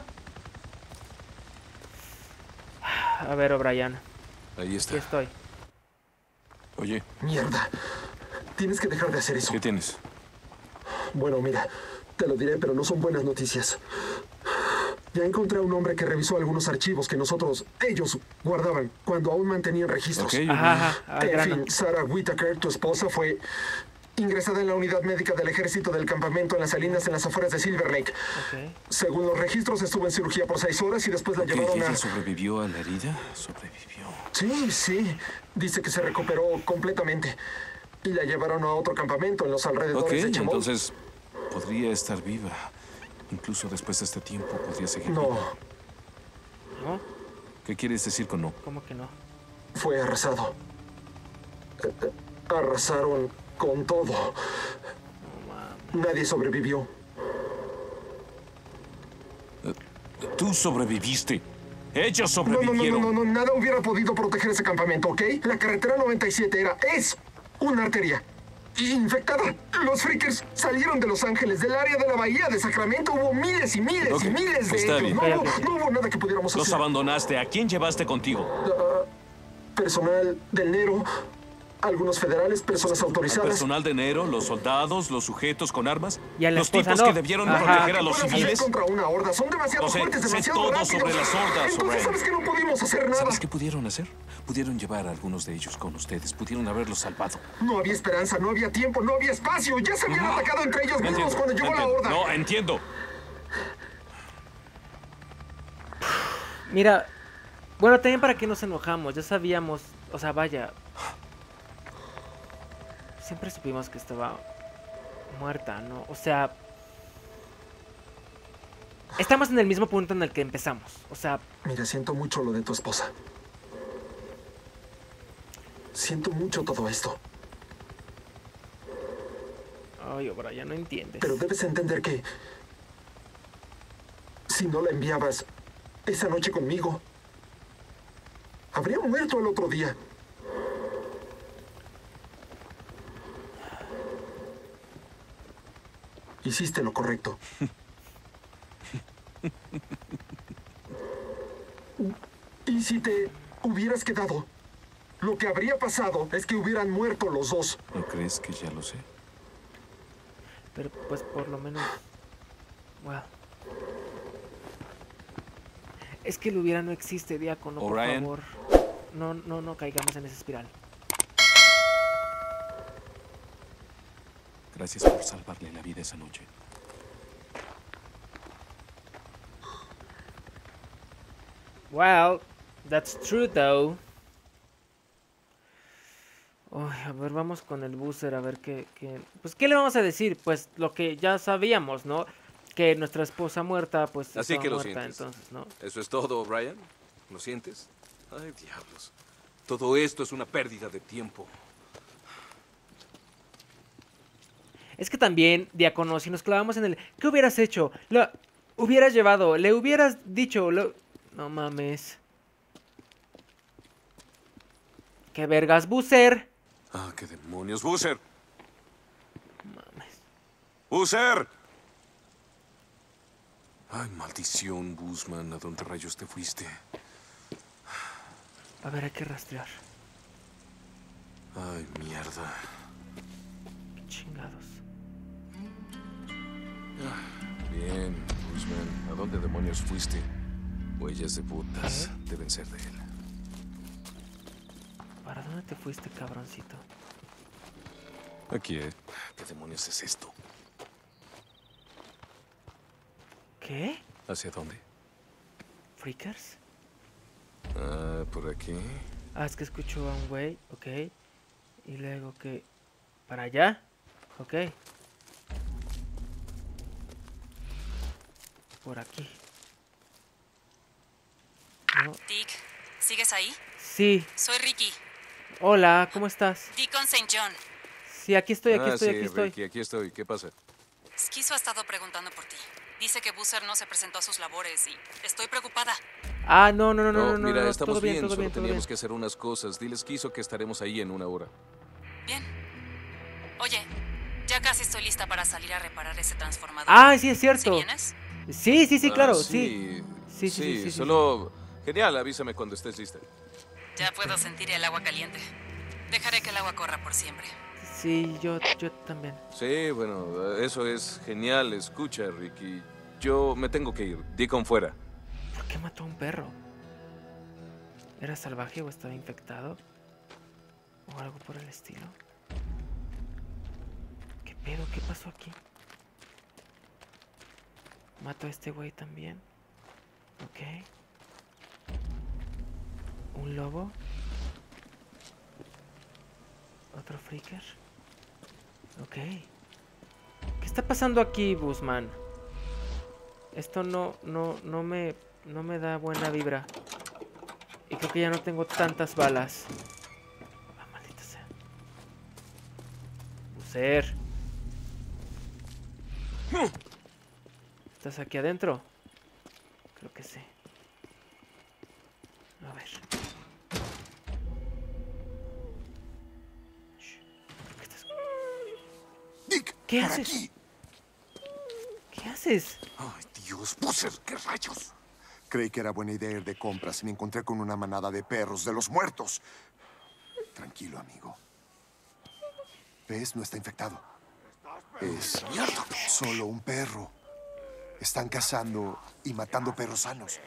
S3: A ver, O'Brien,
S1: Ahí
S3: aquí
S1: está.
S3: estoy.
S5: Oye,
S10: Mierda. Tienes que dejar de hacer eso.
S5: ¿qué tienes?
S10: Bueno, mira, te lo diré, pero no son buenas noticias. Ya encontré a un hombre que revisó algunos archivos que nosotros, ellos, guardaban cuando aún mantenían registros.
S5: Ok,
S3: Ajá, ajá, al
S10: En
S3: grano.
S10: fin, Sarah Whitaker, tu esposa, fue ingresada en la unidad médica del ejército del campamento en las salinas en las afueras de Silver Lake.
S3: Ok.
S10: Según los registros, estuvo en cirugía por seis horas y después la
S5: Ok,
S10: llevaron
S5: ¿ella
S10: a...
S5: sobrevivió a la herida? Sobrevivió.
S10: Sí, sí. Dice que se recuperó completamente. Y la llevaron a otro campamento en los alrededores
S5: Ok,
S10: de Chamol.
S5: entonces podría estar viva. Incluso después de este tiempo podría seguir
S10: No,
S5: viva.
S3: ¿No?
S5: ¿Qué quieres decir con no?
S3: ¿Cómo que no?
S10: fue arrasado. Eh, eh, Arrasaron con todo.
S3: No mames.
S10: Nadie sobrevivió.
S5: Tú sobreviviste. Ellos
S10: No, no, no,
S5: sobrevivieron.
S10: no, no, no, nada hubiera podido proteger ese campamento, ¿ok? La carretera noventa y siete era, es, una arteria infectada. Los freakers salieron de Los Ángeles, del área de la bahía de Sacramento. Hubo miles y miles
S5: Ok,
S10: y miles de
S5: está
S10: ellos.
S5: bien.
S10: No,
S3: Ok,
S10: hubo,
S3: ok.
S10: no hubo nada que pudiéramos
S5: Los
S10: hacer.
S5: abandonaste. ¿A quién llevaste contigo?
S10: Personal del Nero, algunos federales, personas
S5: ¿Al
S10: autorizadas.
S5: personal de enero, los soldados, los sujetos con armas?
S3: Y a la
S5: ¿Los
S3: esposa
S5: tipos
S3: no.
S5: que debieron
S3: Ajá.
S5: proteger a los
S10: Pueden hacer
S5: civiles?
S10: contra una horda. Son demasiado
S5: Lo sé,
S10: fuertes,
S5: sé
S10: demasiado
S5: todo
S10: rápidos.
S5: sobre las hordas,
S10: Entonces
S5: O'Brien.
S10: sabes que no pudimos hacer nada.
S5: ¿Sabes qué pudieron hacer? Pudieron llevar a algunos de ellos con ustedes. Pudieron haberlos salvado.
S10: No había esperanza, no había tiempo, no había espacio. Ya se habían atacado entre ellos mismos
S5: Entiendo,
S10: cuando llegó la
S5: entiendo.
S10: horda.
S5: No, entiendo.
S3: Mira, bueno, también para qué nos enojamos, ya sabíamos, o sea, vaya. Siempre supimos que estaba muerta, ¿no? O sea, estamos en el mismo punto en el que empezamos, o sea,
S10: Mira, siento mucho lo de tu esposa. Siento mucho todo esto.
S3: ay, O'Brien, no entiendes.
S10: Pero debes entender que si no la enviabas esa noche conmigo, habría muerto el otro día. Hiciste lo correcto. ¿Y si te hubieras quedado? Lo que habría pasado es que hubieran muerto los dos.
S5: ¿No crees que ya lo sé?
S3: Pero pues por lo menos, wow. Es que el hubiera no existe, Diácono, por
S5: O'Brien.
S3: favor. No, no, no caigamos en esa espiral.
S1: Gracias por salvarle la vida esa noche.
S3: Well, that's true though. Uy, a ver, vamos con el buzzer, a ver qué, qué... Pues, ¿qué le vamos a decir? Pues, lo que ya sabíamos, ¿no? Que nuestra esposa muerta, pues,
S9: Así
S3: estaba
S9: que lo
S3: muerta,
S9: sientes.
S3: entonces, ¿no?
S9: ¿Eso es todo, Brian? ¿Lo sientes? Ay, diablos. Todo esto es una pérdida de tiempo.
S3: Es que también, Diácono, si nos clavamos en el... ¿Qué hubieras hecho? Lo hubieras llevado, le hubieras dicho... Lo... No mames. ¿Qué vergas, buzzer?
S9: Ah, qué demonios. ¡Buzzer!
S3: Mames.
S9: ¡Buzzer!
S1: Ay, maldición, Guzmán. ¿A dónde rayos te fuiste?
S3: A ver, hay que rastrear.
S1: Ay, mierda.
S3: Qué chingados.
S1: Bien, Guzmán. ¿A dónde demonios fuiste? Huellas de botas. Deben ser de él.
S3: ¿Para dónde te fuiste, cabroncito?
S1: Aquí, ¿eh? ¿Qué demonios es esto?
S3: ¿Qué?
S1: ¿Hacia dónde?
S3: ¿Freakers?
S1: Ah, por aquí.
S3: Ah, es que escucho a un güey, ok. Y luego que... ¿Para allá? Ok. Por aquí. No.
S6: Dick, ¿sigues ahí?
S3: Sí.
S6: Soy Ricky.
S3: Hola, ¿cómo estás?
S6: Deacon Saint John.
S3: Sí, aquí estoy, aquí
S1: ah,
S3: estoy,
S1: sí,
S3: aquí estoy.
S1: Ricky, aquí estoy. ¿Qué pasa?
S6: Schizo ha estado preguntando por ti. Dice que Buzzer no se presentó a sus labores y estoy preocupada.
S3: Ah, no, no, no, no, no, no,
S1: mira,
S3: no,
S1: estamos
S3: todo bien,
S1: bien,
S3: todo
S1: solo
S3: bien, todo
S1: teníamos
S3: bien.
S1: que hacer unas cosas. Diles Quiso que estaremos ahí en una hora.
S6: Bien. Oye, ya casi estoy lista para salir a reparar ese transformador.
S3: Ah, sí, es
S6: ¿Sí
S3: cierto.
S6: vienes?
S3: Sí, sí, sí,
S1: Ah,
S3: claro,
S1: sí.
S3: sí. Sí, sí, sí, sí, sí,
S1: solo... Genial, avísame cuando estés lista.
S6: Ya puedo sentir el agua caliente. Dejaré que el agua corra por siempre.
S3: Sí, yo, yo también.
S1: Sí, bueno, eso es genial. Escucha, Ricky. Yo me tengo que ir. Deacon fuera.
S3: ¿Por qué mató a un perro? ¿Era salvaje o estaba infectado? ¿O algo por el estilo? ¿Qué pedo? ¿Qué pasó aquí? Mato a este güey también. Ok. ¿Un lobo? ¿Otro freaker? Ok. ¿Qué está pasando aquí, Guzmán? Esto no, no, no me, no me da buena vibra. Y creo que ya no tengo tantas balas. Ah, maldita sea. Buzzer. ¿Estás aquí adentro? Creo que sí. A ver. Shh. ¿Por qué estás...
S4: Dick,
S3: ¿Qué
S4: por
S3: haces?
S4: aquí.
S3: ¿Qué haces?
S4: Ay, Dios, Buzzer, ¿qué rayos? Creí que era buena idea ir de compras y me encontré con una manada de perros de los muertos. Tranquilo, amigo. ¿Ves? No está infectado. Es solo un perro. Están cazando y matando perros sanos.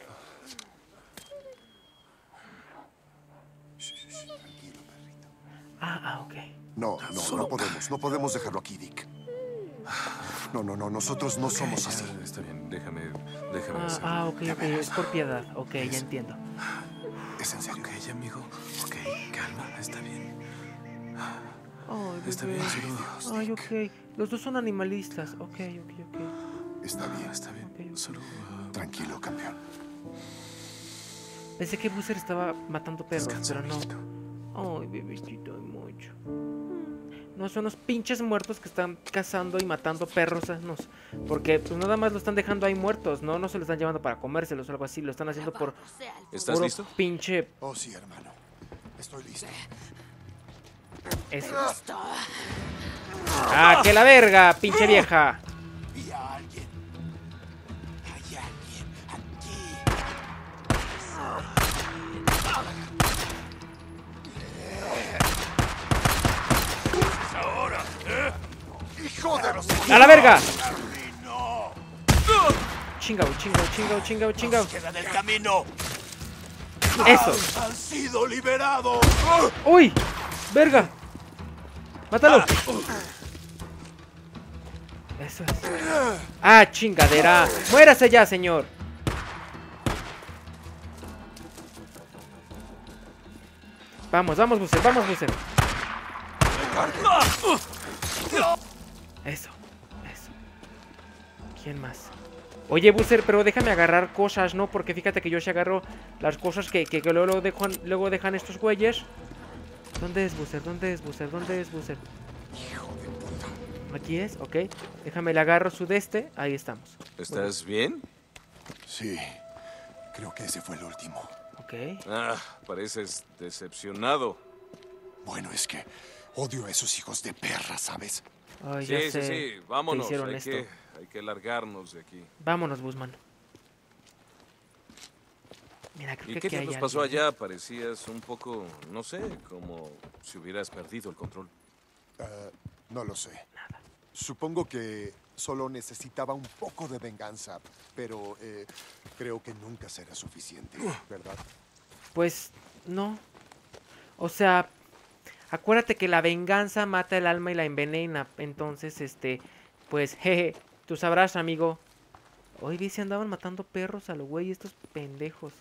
S4: Tranquilo, perrito.
S3: Ah, ah, ok.
S4: No, no, no podemos. No podemos dejarlo aquí, Dick. No, no, no. Nosotros no somos así.
S1: Ya, está bien, déjame, déjame
S3: Ah,
S1: hacer.
S3: ah, ok, ok. Es por piedad. Ok, ya entiendo.
S4: Es en serio.
S1: Ok, amigo. Ok, calma, está bien.
S3: Ay,
S1: Está
S3: bebé.
S1: bien, solo...
S3: Ay, ok. Los dos son animalistas. Ok, ok, ok.
S4: Está bien.
S1: Está bien,
S3: Ok, ok.
S1: solo... ah,
S4: Tranquilo, campeón.
S3: Pensé que Buzzer estaba matando perros,
S1: descansa,
S3: pero no.
S1: amiguito.
S3: Ay, bebecito, hay mucho. No, son los pinches muertos que están cazando y matando perros sanos. Porque pues nada más lo están dejando ahí muertos, ¿no? No se lo están llevando para comérselos o algo así. Lo están haciendo por
S1: ¿Estás
S3: puro
S1: listo?
S3: pinche...
S4: Oh, sí, hermano. Estoy listo.
S3: Eso. ¡Ah, que la verga, pinche vieja!
S4: Vi a alguien. Hay alguien aquí. ¡Hijo de los...
S3: ¡A la verga! chingao, chingao, chingao, chingao, chingao.
S2: Queda del camino.
S3: Eso.
S2: Han sido liberados.
S3: ¡Uy! ¡Verga! ¡Mátalo! Eso es. ¡Ah, chingadera! ¡Muérase ya, señor! Vamos, vamos, Booster, vamos, Booster. Eso, eso. ¿Quién más? Oye, Booster, pero déjame agarrar cosas, ¿no? Porque fíjate que yo se agarro las cosas que, que, que luego, dejan, luego dejan estos güeyes. ¿Dónde es Booster? ¿Dónde es Booster? ¿Dónde es Booster? Aquí es, ok. Déjame le agarro su de este. Ahí estamos.
S1: ¿Estás bien?
S2: Sí, creo que ese fue el último.
S3: Ok.
S1: Ah, pareces decepcionado.
S2: Bueno, es que odio a esos hijos de perra, ¿sabes?
S3: Ay,
S1: sí,
S3: ya
S1: sí,
S3: sé
S1: sí, vámonos.
S3: que hicieron
S1: Hay
S3: esto.
S1: que, hay que largarnos de aquí.
S3: Vámonos, Busman. Mira, creo
S1: ¿Y
S3: que
S1: qué
S3: aquí hay
S1: diablos pasó
S3: alguien.
S1: allá? Parecías un poco, no sé, como si hubieras perdido el control.
S4: Uh, no lo sé. Nada. Supongo que solo necesitaba un poco de venganza, pero eh, creo que nunca será suficiente, ¿verdad?
S3: Pues no. O sea, acuérdate que la venganza mata el alma y la envenena. Entonces, este, pues, jeje, tú sabrás, amigo. Hoy vi si andaban matando perros a los güey estos pendejos.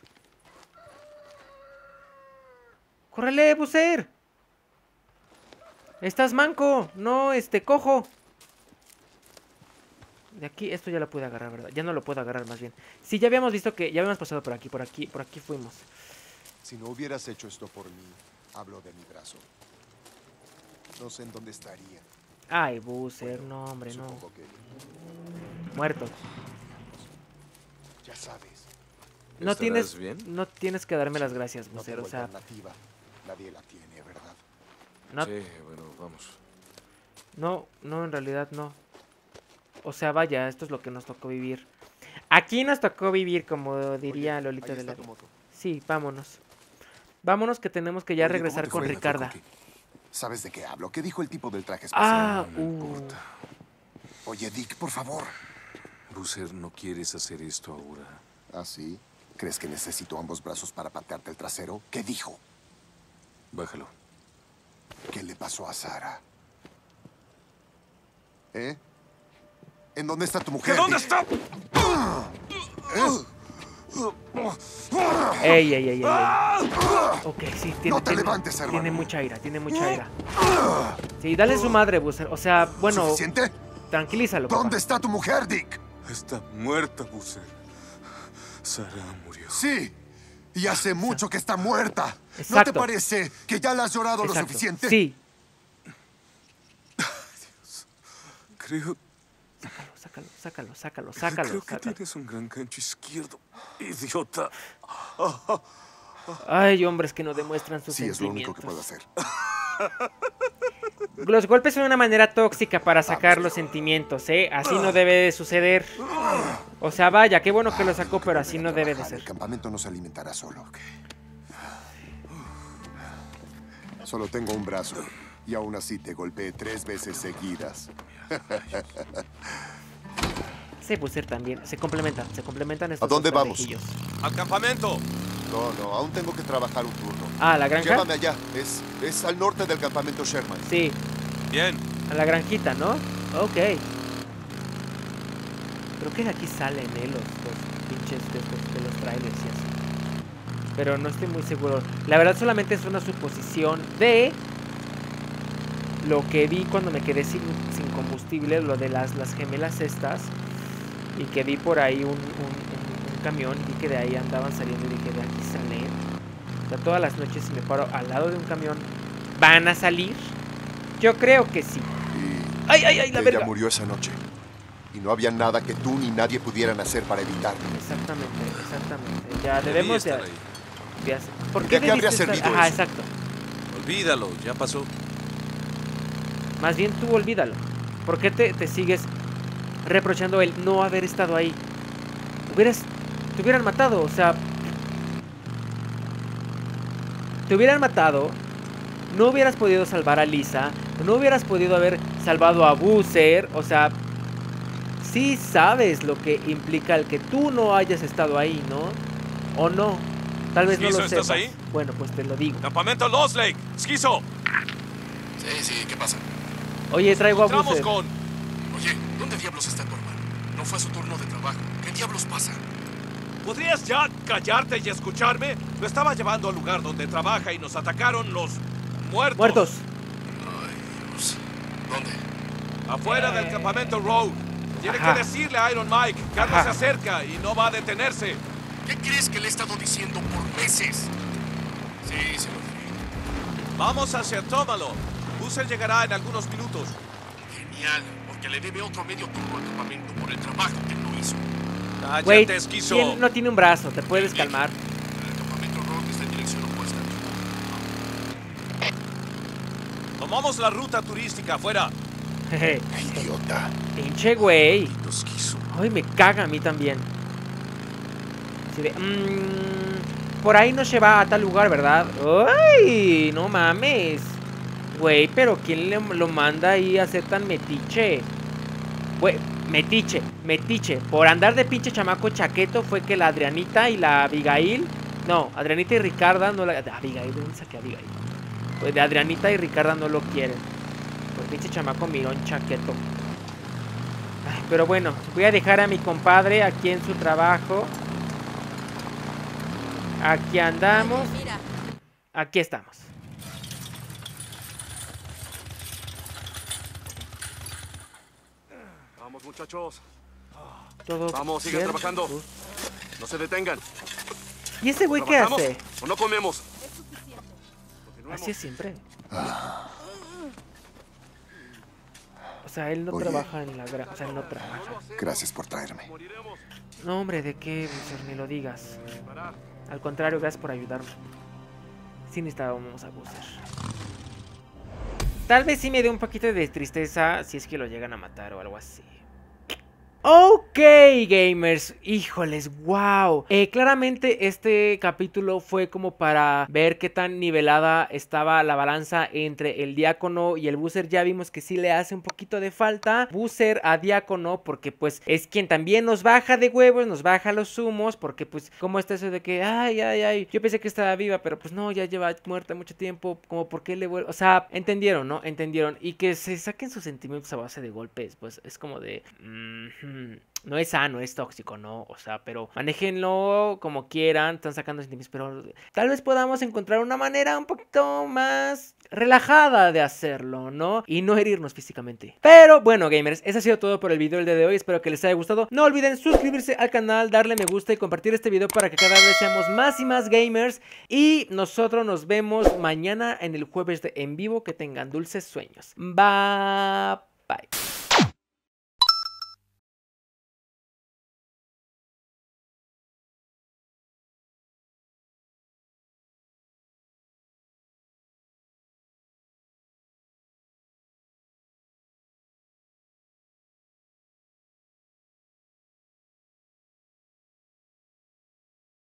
S3: ¡Córrele, Buser! Estás manco, no, este, cojo. De aquí, esto ya lo pude agarrar, ¿verdad? Ya no lo puedo agarrar, más bien. Sí, ya habíamos visto que, ya habíamos pasado por aquí, por aquí, por aquí fuimos.
S4: Si no hubieras hecho esto por mí, hablo de mi brazo. No sé en dónde estaría.
S3: Ay, Buser, no, hombre, no.
S4: Que...
S3: Muerto.
S4: Ya sabes.
S3: No tienes,
S1: bien?
S3: no tienes que darme las gracias,
S4: No
S3: Buser,
S4: tengo
S3: o sea...
S4: alternativa. Nadie la tiene, ¿verdad?
S3: No,
S1: sí, bueno, vamos.
S3: No, no, en realidad no. O sea, vaya, esto es lo que nos tocó vivir. Aquí nos tocó vivir, como diría
S4: Oye,
S3: Lolita
S4: ahí
S3: de
S4: está
S3: la...
S4: tu moto.
S3: Sí, vámonos. Vámonos que tenemos que ya
S4: Oye,
S3: regresar
S4: ¿cómo te
S3: con
S4: fue,
S3: Ricarda.
S4: Cookie? ¿Sabes de qué hablo? ¿Qué dijo el tipo del traje espacial?
S3: Ah,
S1: No
S3: uh.
S1: importa.
S4: Oye, Dick, por favor.
S1: Booser, no quieres hacer esto ahora.
S4: ¿Ah, sí? ¿Crees que necesito ambos brazos para patearte el trasero? ¿Qué dijo?
S1: Bájalo.
S4: ¿Qué le pasó a Sara? ¿Eh? ¿En dónde está tu mujer?
S1: ¿Qué dónde
S4: Dick?
S1: está?
S4: ¿Eh?
S3: Ey, ey, ey, ey, ey. Ok, sí, tiene,
S4: No te
S3: tiene,
S4: levantes, hermano.
S3: tiene mucha ira, tiene mucha ira. Sí, dale su madre, Buser. O sea, bueno,
S4: ¿Suficiente?
S3: tranquilízalo, papá.
S4: ¿Dónde está tu mujer, Dick?
S1: Está muerta, Booser. Sara murió.
S4: Sí, y hace mucho que está muerta. ¿No
S3: Exacto.
S4: te parece que ya la has llorado lo
S3: Exacto.
S4: suficiente?
S3: Sí.
S1: Creo,
S3: Sácalo, sácalo, sácalo, sácalo,
S1: creo que
S3: sácalo.
S1: tienes un gran gancho izquierdo, idiota.
S3: Ay, hombres que no demuestran sus
S4: Sí, es lo único
S3: sentimientos.
S4: que puedo hacer.
S3: Los golpes son una manera tóxica para sacar los sentimientos, ¿eh? Así no debe de suceder. O sea, vaya, qué bueno que lo sacó, pero así no debe de
S4: El
S3: ser.
S4: campamento no se alimentará solo. Solo tengo un brazo. Y aún así te golpeé tres veces seguidas.
S3: Sí, Buser también. Se complementan, se complementan estos
S4: ¿A dónde
S3: dos
S4: vamos?
S3: pendejillos.
S8: ¡Al campamento!
S4: No, no, aún tengo que trabajar un turno.
S3: Ah, ¿la granja?
S4: Llévame allá. Es, es al norte del campamento Sherman.
S3: Sí,
S8: Bien.
S3: a la granjita, ¿no? Ok. Creo que de aquí salen, ¿eh? Los, los pinches de, los- de los trailers y así. Pero no estoy muy seguro. La verdad solamente es una suposición de lo que vi cuando me quedé sin, sin combustible, lo de las, las gemelas estas. Y que vi por ahí un, un, un- un camión y vi que de ahí andaban saliendo y dije, de aquí salen. O sea, todas las noches si me paro al lado de un camión, ¿van a salir? Yo creo que sí.
S4: Y
S3: ¡Ay, ay, ay, la
S4: ella
S3: verga!
S4: murió esa noche. Y no había nada que tú ni nadie pudieran hacer para evitarlo.
S3: Exactamente, exactamente. Ya debemos de...
S1: estar ahí.
S3: de hacer- ¿Por
S4: ¿De
S3: qué
S4: qué habría
S3: debiste estar-
S4: servido
S3: Ajá,
S4: eso?
S3: exacto.
S1: Olvídalo, ya pasó.
S3: Más bien tú olvídalo. ¿Por qué te, te sigues reprochando el no haber estado ahí? Hubieras... Te hubieran matado, o sea... Te hubieran matado... No hubieras podido salvar a Lisa. No hubieras podido haber salvado a Boozer. O sea... sí sabes lo que implica el que tú no hayas estado ahí, ¿no? ¿O no? Tal vez no lo
S9: Esquizo,
S3: sepas.
S9: ¿estás ahí?
S3: Bueno, pues te lo digo.
S9: Campamento Lost Lake. Esquizo.
S2: Sí, sí, ¿qué pasa?
S3: Oye, traigo a
S9: Entramos
S3: Boozer.
S9: con...
S2: Oye, ¿dónde diablos está tu hermano? No fue a su turno de trabajo. ¿Qué diablos pasa?
S9: ¿Podrías ya callarte y escucharme? Lo estaba llevando al lugar donde trabaja y nos atacaron los muertos.
S3: Muertos.
S2: Ay, Dios. ¿Dónde?
S9: Afuera del campamento Road. Tiene
S3: Ajá.
S9: que decirle a Iron Mike que algo
S3: Ajá.
S9: se acerca y no va a detenerse.
S2: ¿Qué crees que le he estado diciendo por meses? Sí, se lo diré.
S9: Vamos hacia Tómalo. Boozer llegará en algunos minutos.
S2: Genial, porque le debe otro medio turno al campamento por el trabajo que no hizo.
S3: Güey,
S9: Cállate, esquizo.
S3: ¿quién no tiene un brazo? ¿Te puedes calmar?
S2: El campamento Road está en dirección opuesta.
S9: Tomamos la ruta turística afuera.
S3: Jeje.
S2: Idiota.
S3: Pinche güey.
S2: Los quiso.
S3: Ay, me caga a mí también. Así de, mmm, por ahí no se va a tal lugar, ¿verdad? ¡Ay! No mames. Güey, pero ¿quién le, lo manda ahí a ser tan metiche? Güey, metiche, metiche. Por andar de pinche chamaco chaqueto fue que la Adrianita y la Abigail... No, Adrianita y Ricarda no la... Abigail, ¿de dónde saqué a Abigail? Pues de Adrianita y Ricarda no lo quieren. Por pinche chamaco mirón chaqueto. Ay, pero bueno, voy a dejar a mi compadre aquí en su trabajo. Aquí andamos.
S7: Oye, mira,
S3: Aquí estamos.
S2: Vamos, muchachos.
S3: Todo
S2: Vamos, sigan
S3: bien.
S2: trabajando. No se detengan.
S3: ¿Y ese güey qué
S2: ¿Trabajamos
S3: hace?
S2: o no comemos?
S7: es suficiente.
S2: Continuemos.
S3: Así es siempre. O sea, él no
S4: Oye.
S3: trabaja en la granja. O sea, él no trabaja.
S4: Gracias por traerme.
S2: Moriremos.
S3: No, hombre, ¿de qué, Boozer? Ni lo digas. Al contrario, gracias por ayudarme. Sí necesitábamos a Boozer. Tal vez sí me dé un poquito de tristeza si es que lo llegan a matar o algo así. Ok, gamers, híjoles, wow. Eh, claramente este capítulo fue como para ver qué tan nivelada estaba la balanza entre el Diácono y el Boozer. Ya vimos que sí le hace un poquito de falta Boozer a Diácono, porque pues es quien también nos baja de huevos, nos baja los humos, porque pues como está eso de que, ay, ay, ay, yo pensé que estaba viva, pero pues no, ya lleva muerta mucho tiempo, como por qué le vuelve, o sea, entendieron, ¿no? Entendieron, y que se saquen sus sentimientos a base de golpes, pues es como de... Mm-hmm. No es sano, es tóxico, ¿no? O sea, pero manéjenlo como quieran, están sacando sentimientos, pero tal vez podamos encontrar una manera un poquito más relajada de hacerlo, ¿no? Y no herirnos físicamente. Pero bueno, gamers, eso ha sido todo por el video del día de hoy. Espero que les haya gustado. No olviden suscribirse al canal, darle me gusta y compartir este video para que cada vez seamos más y más gamers. Y nosotros nos vemos mañana en el jueves de en vivo. Que tengan dulces sueños. Bye, bye.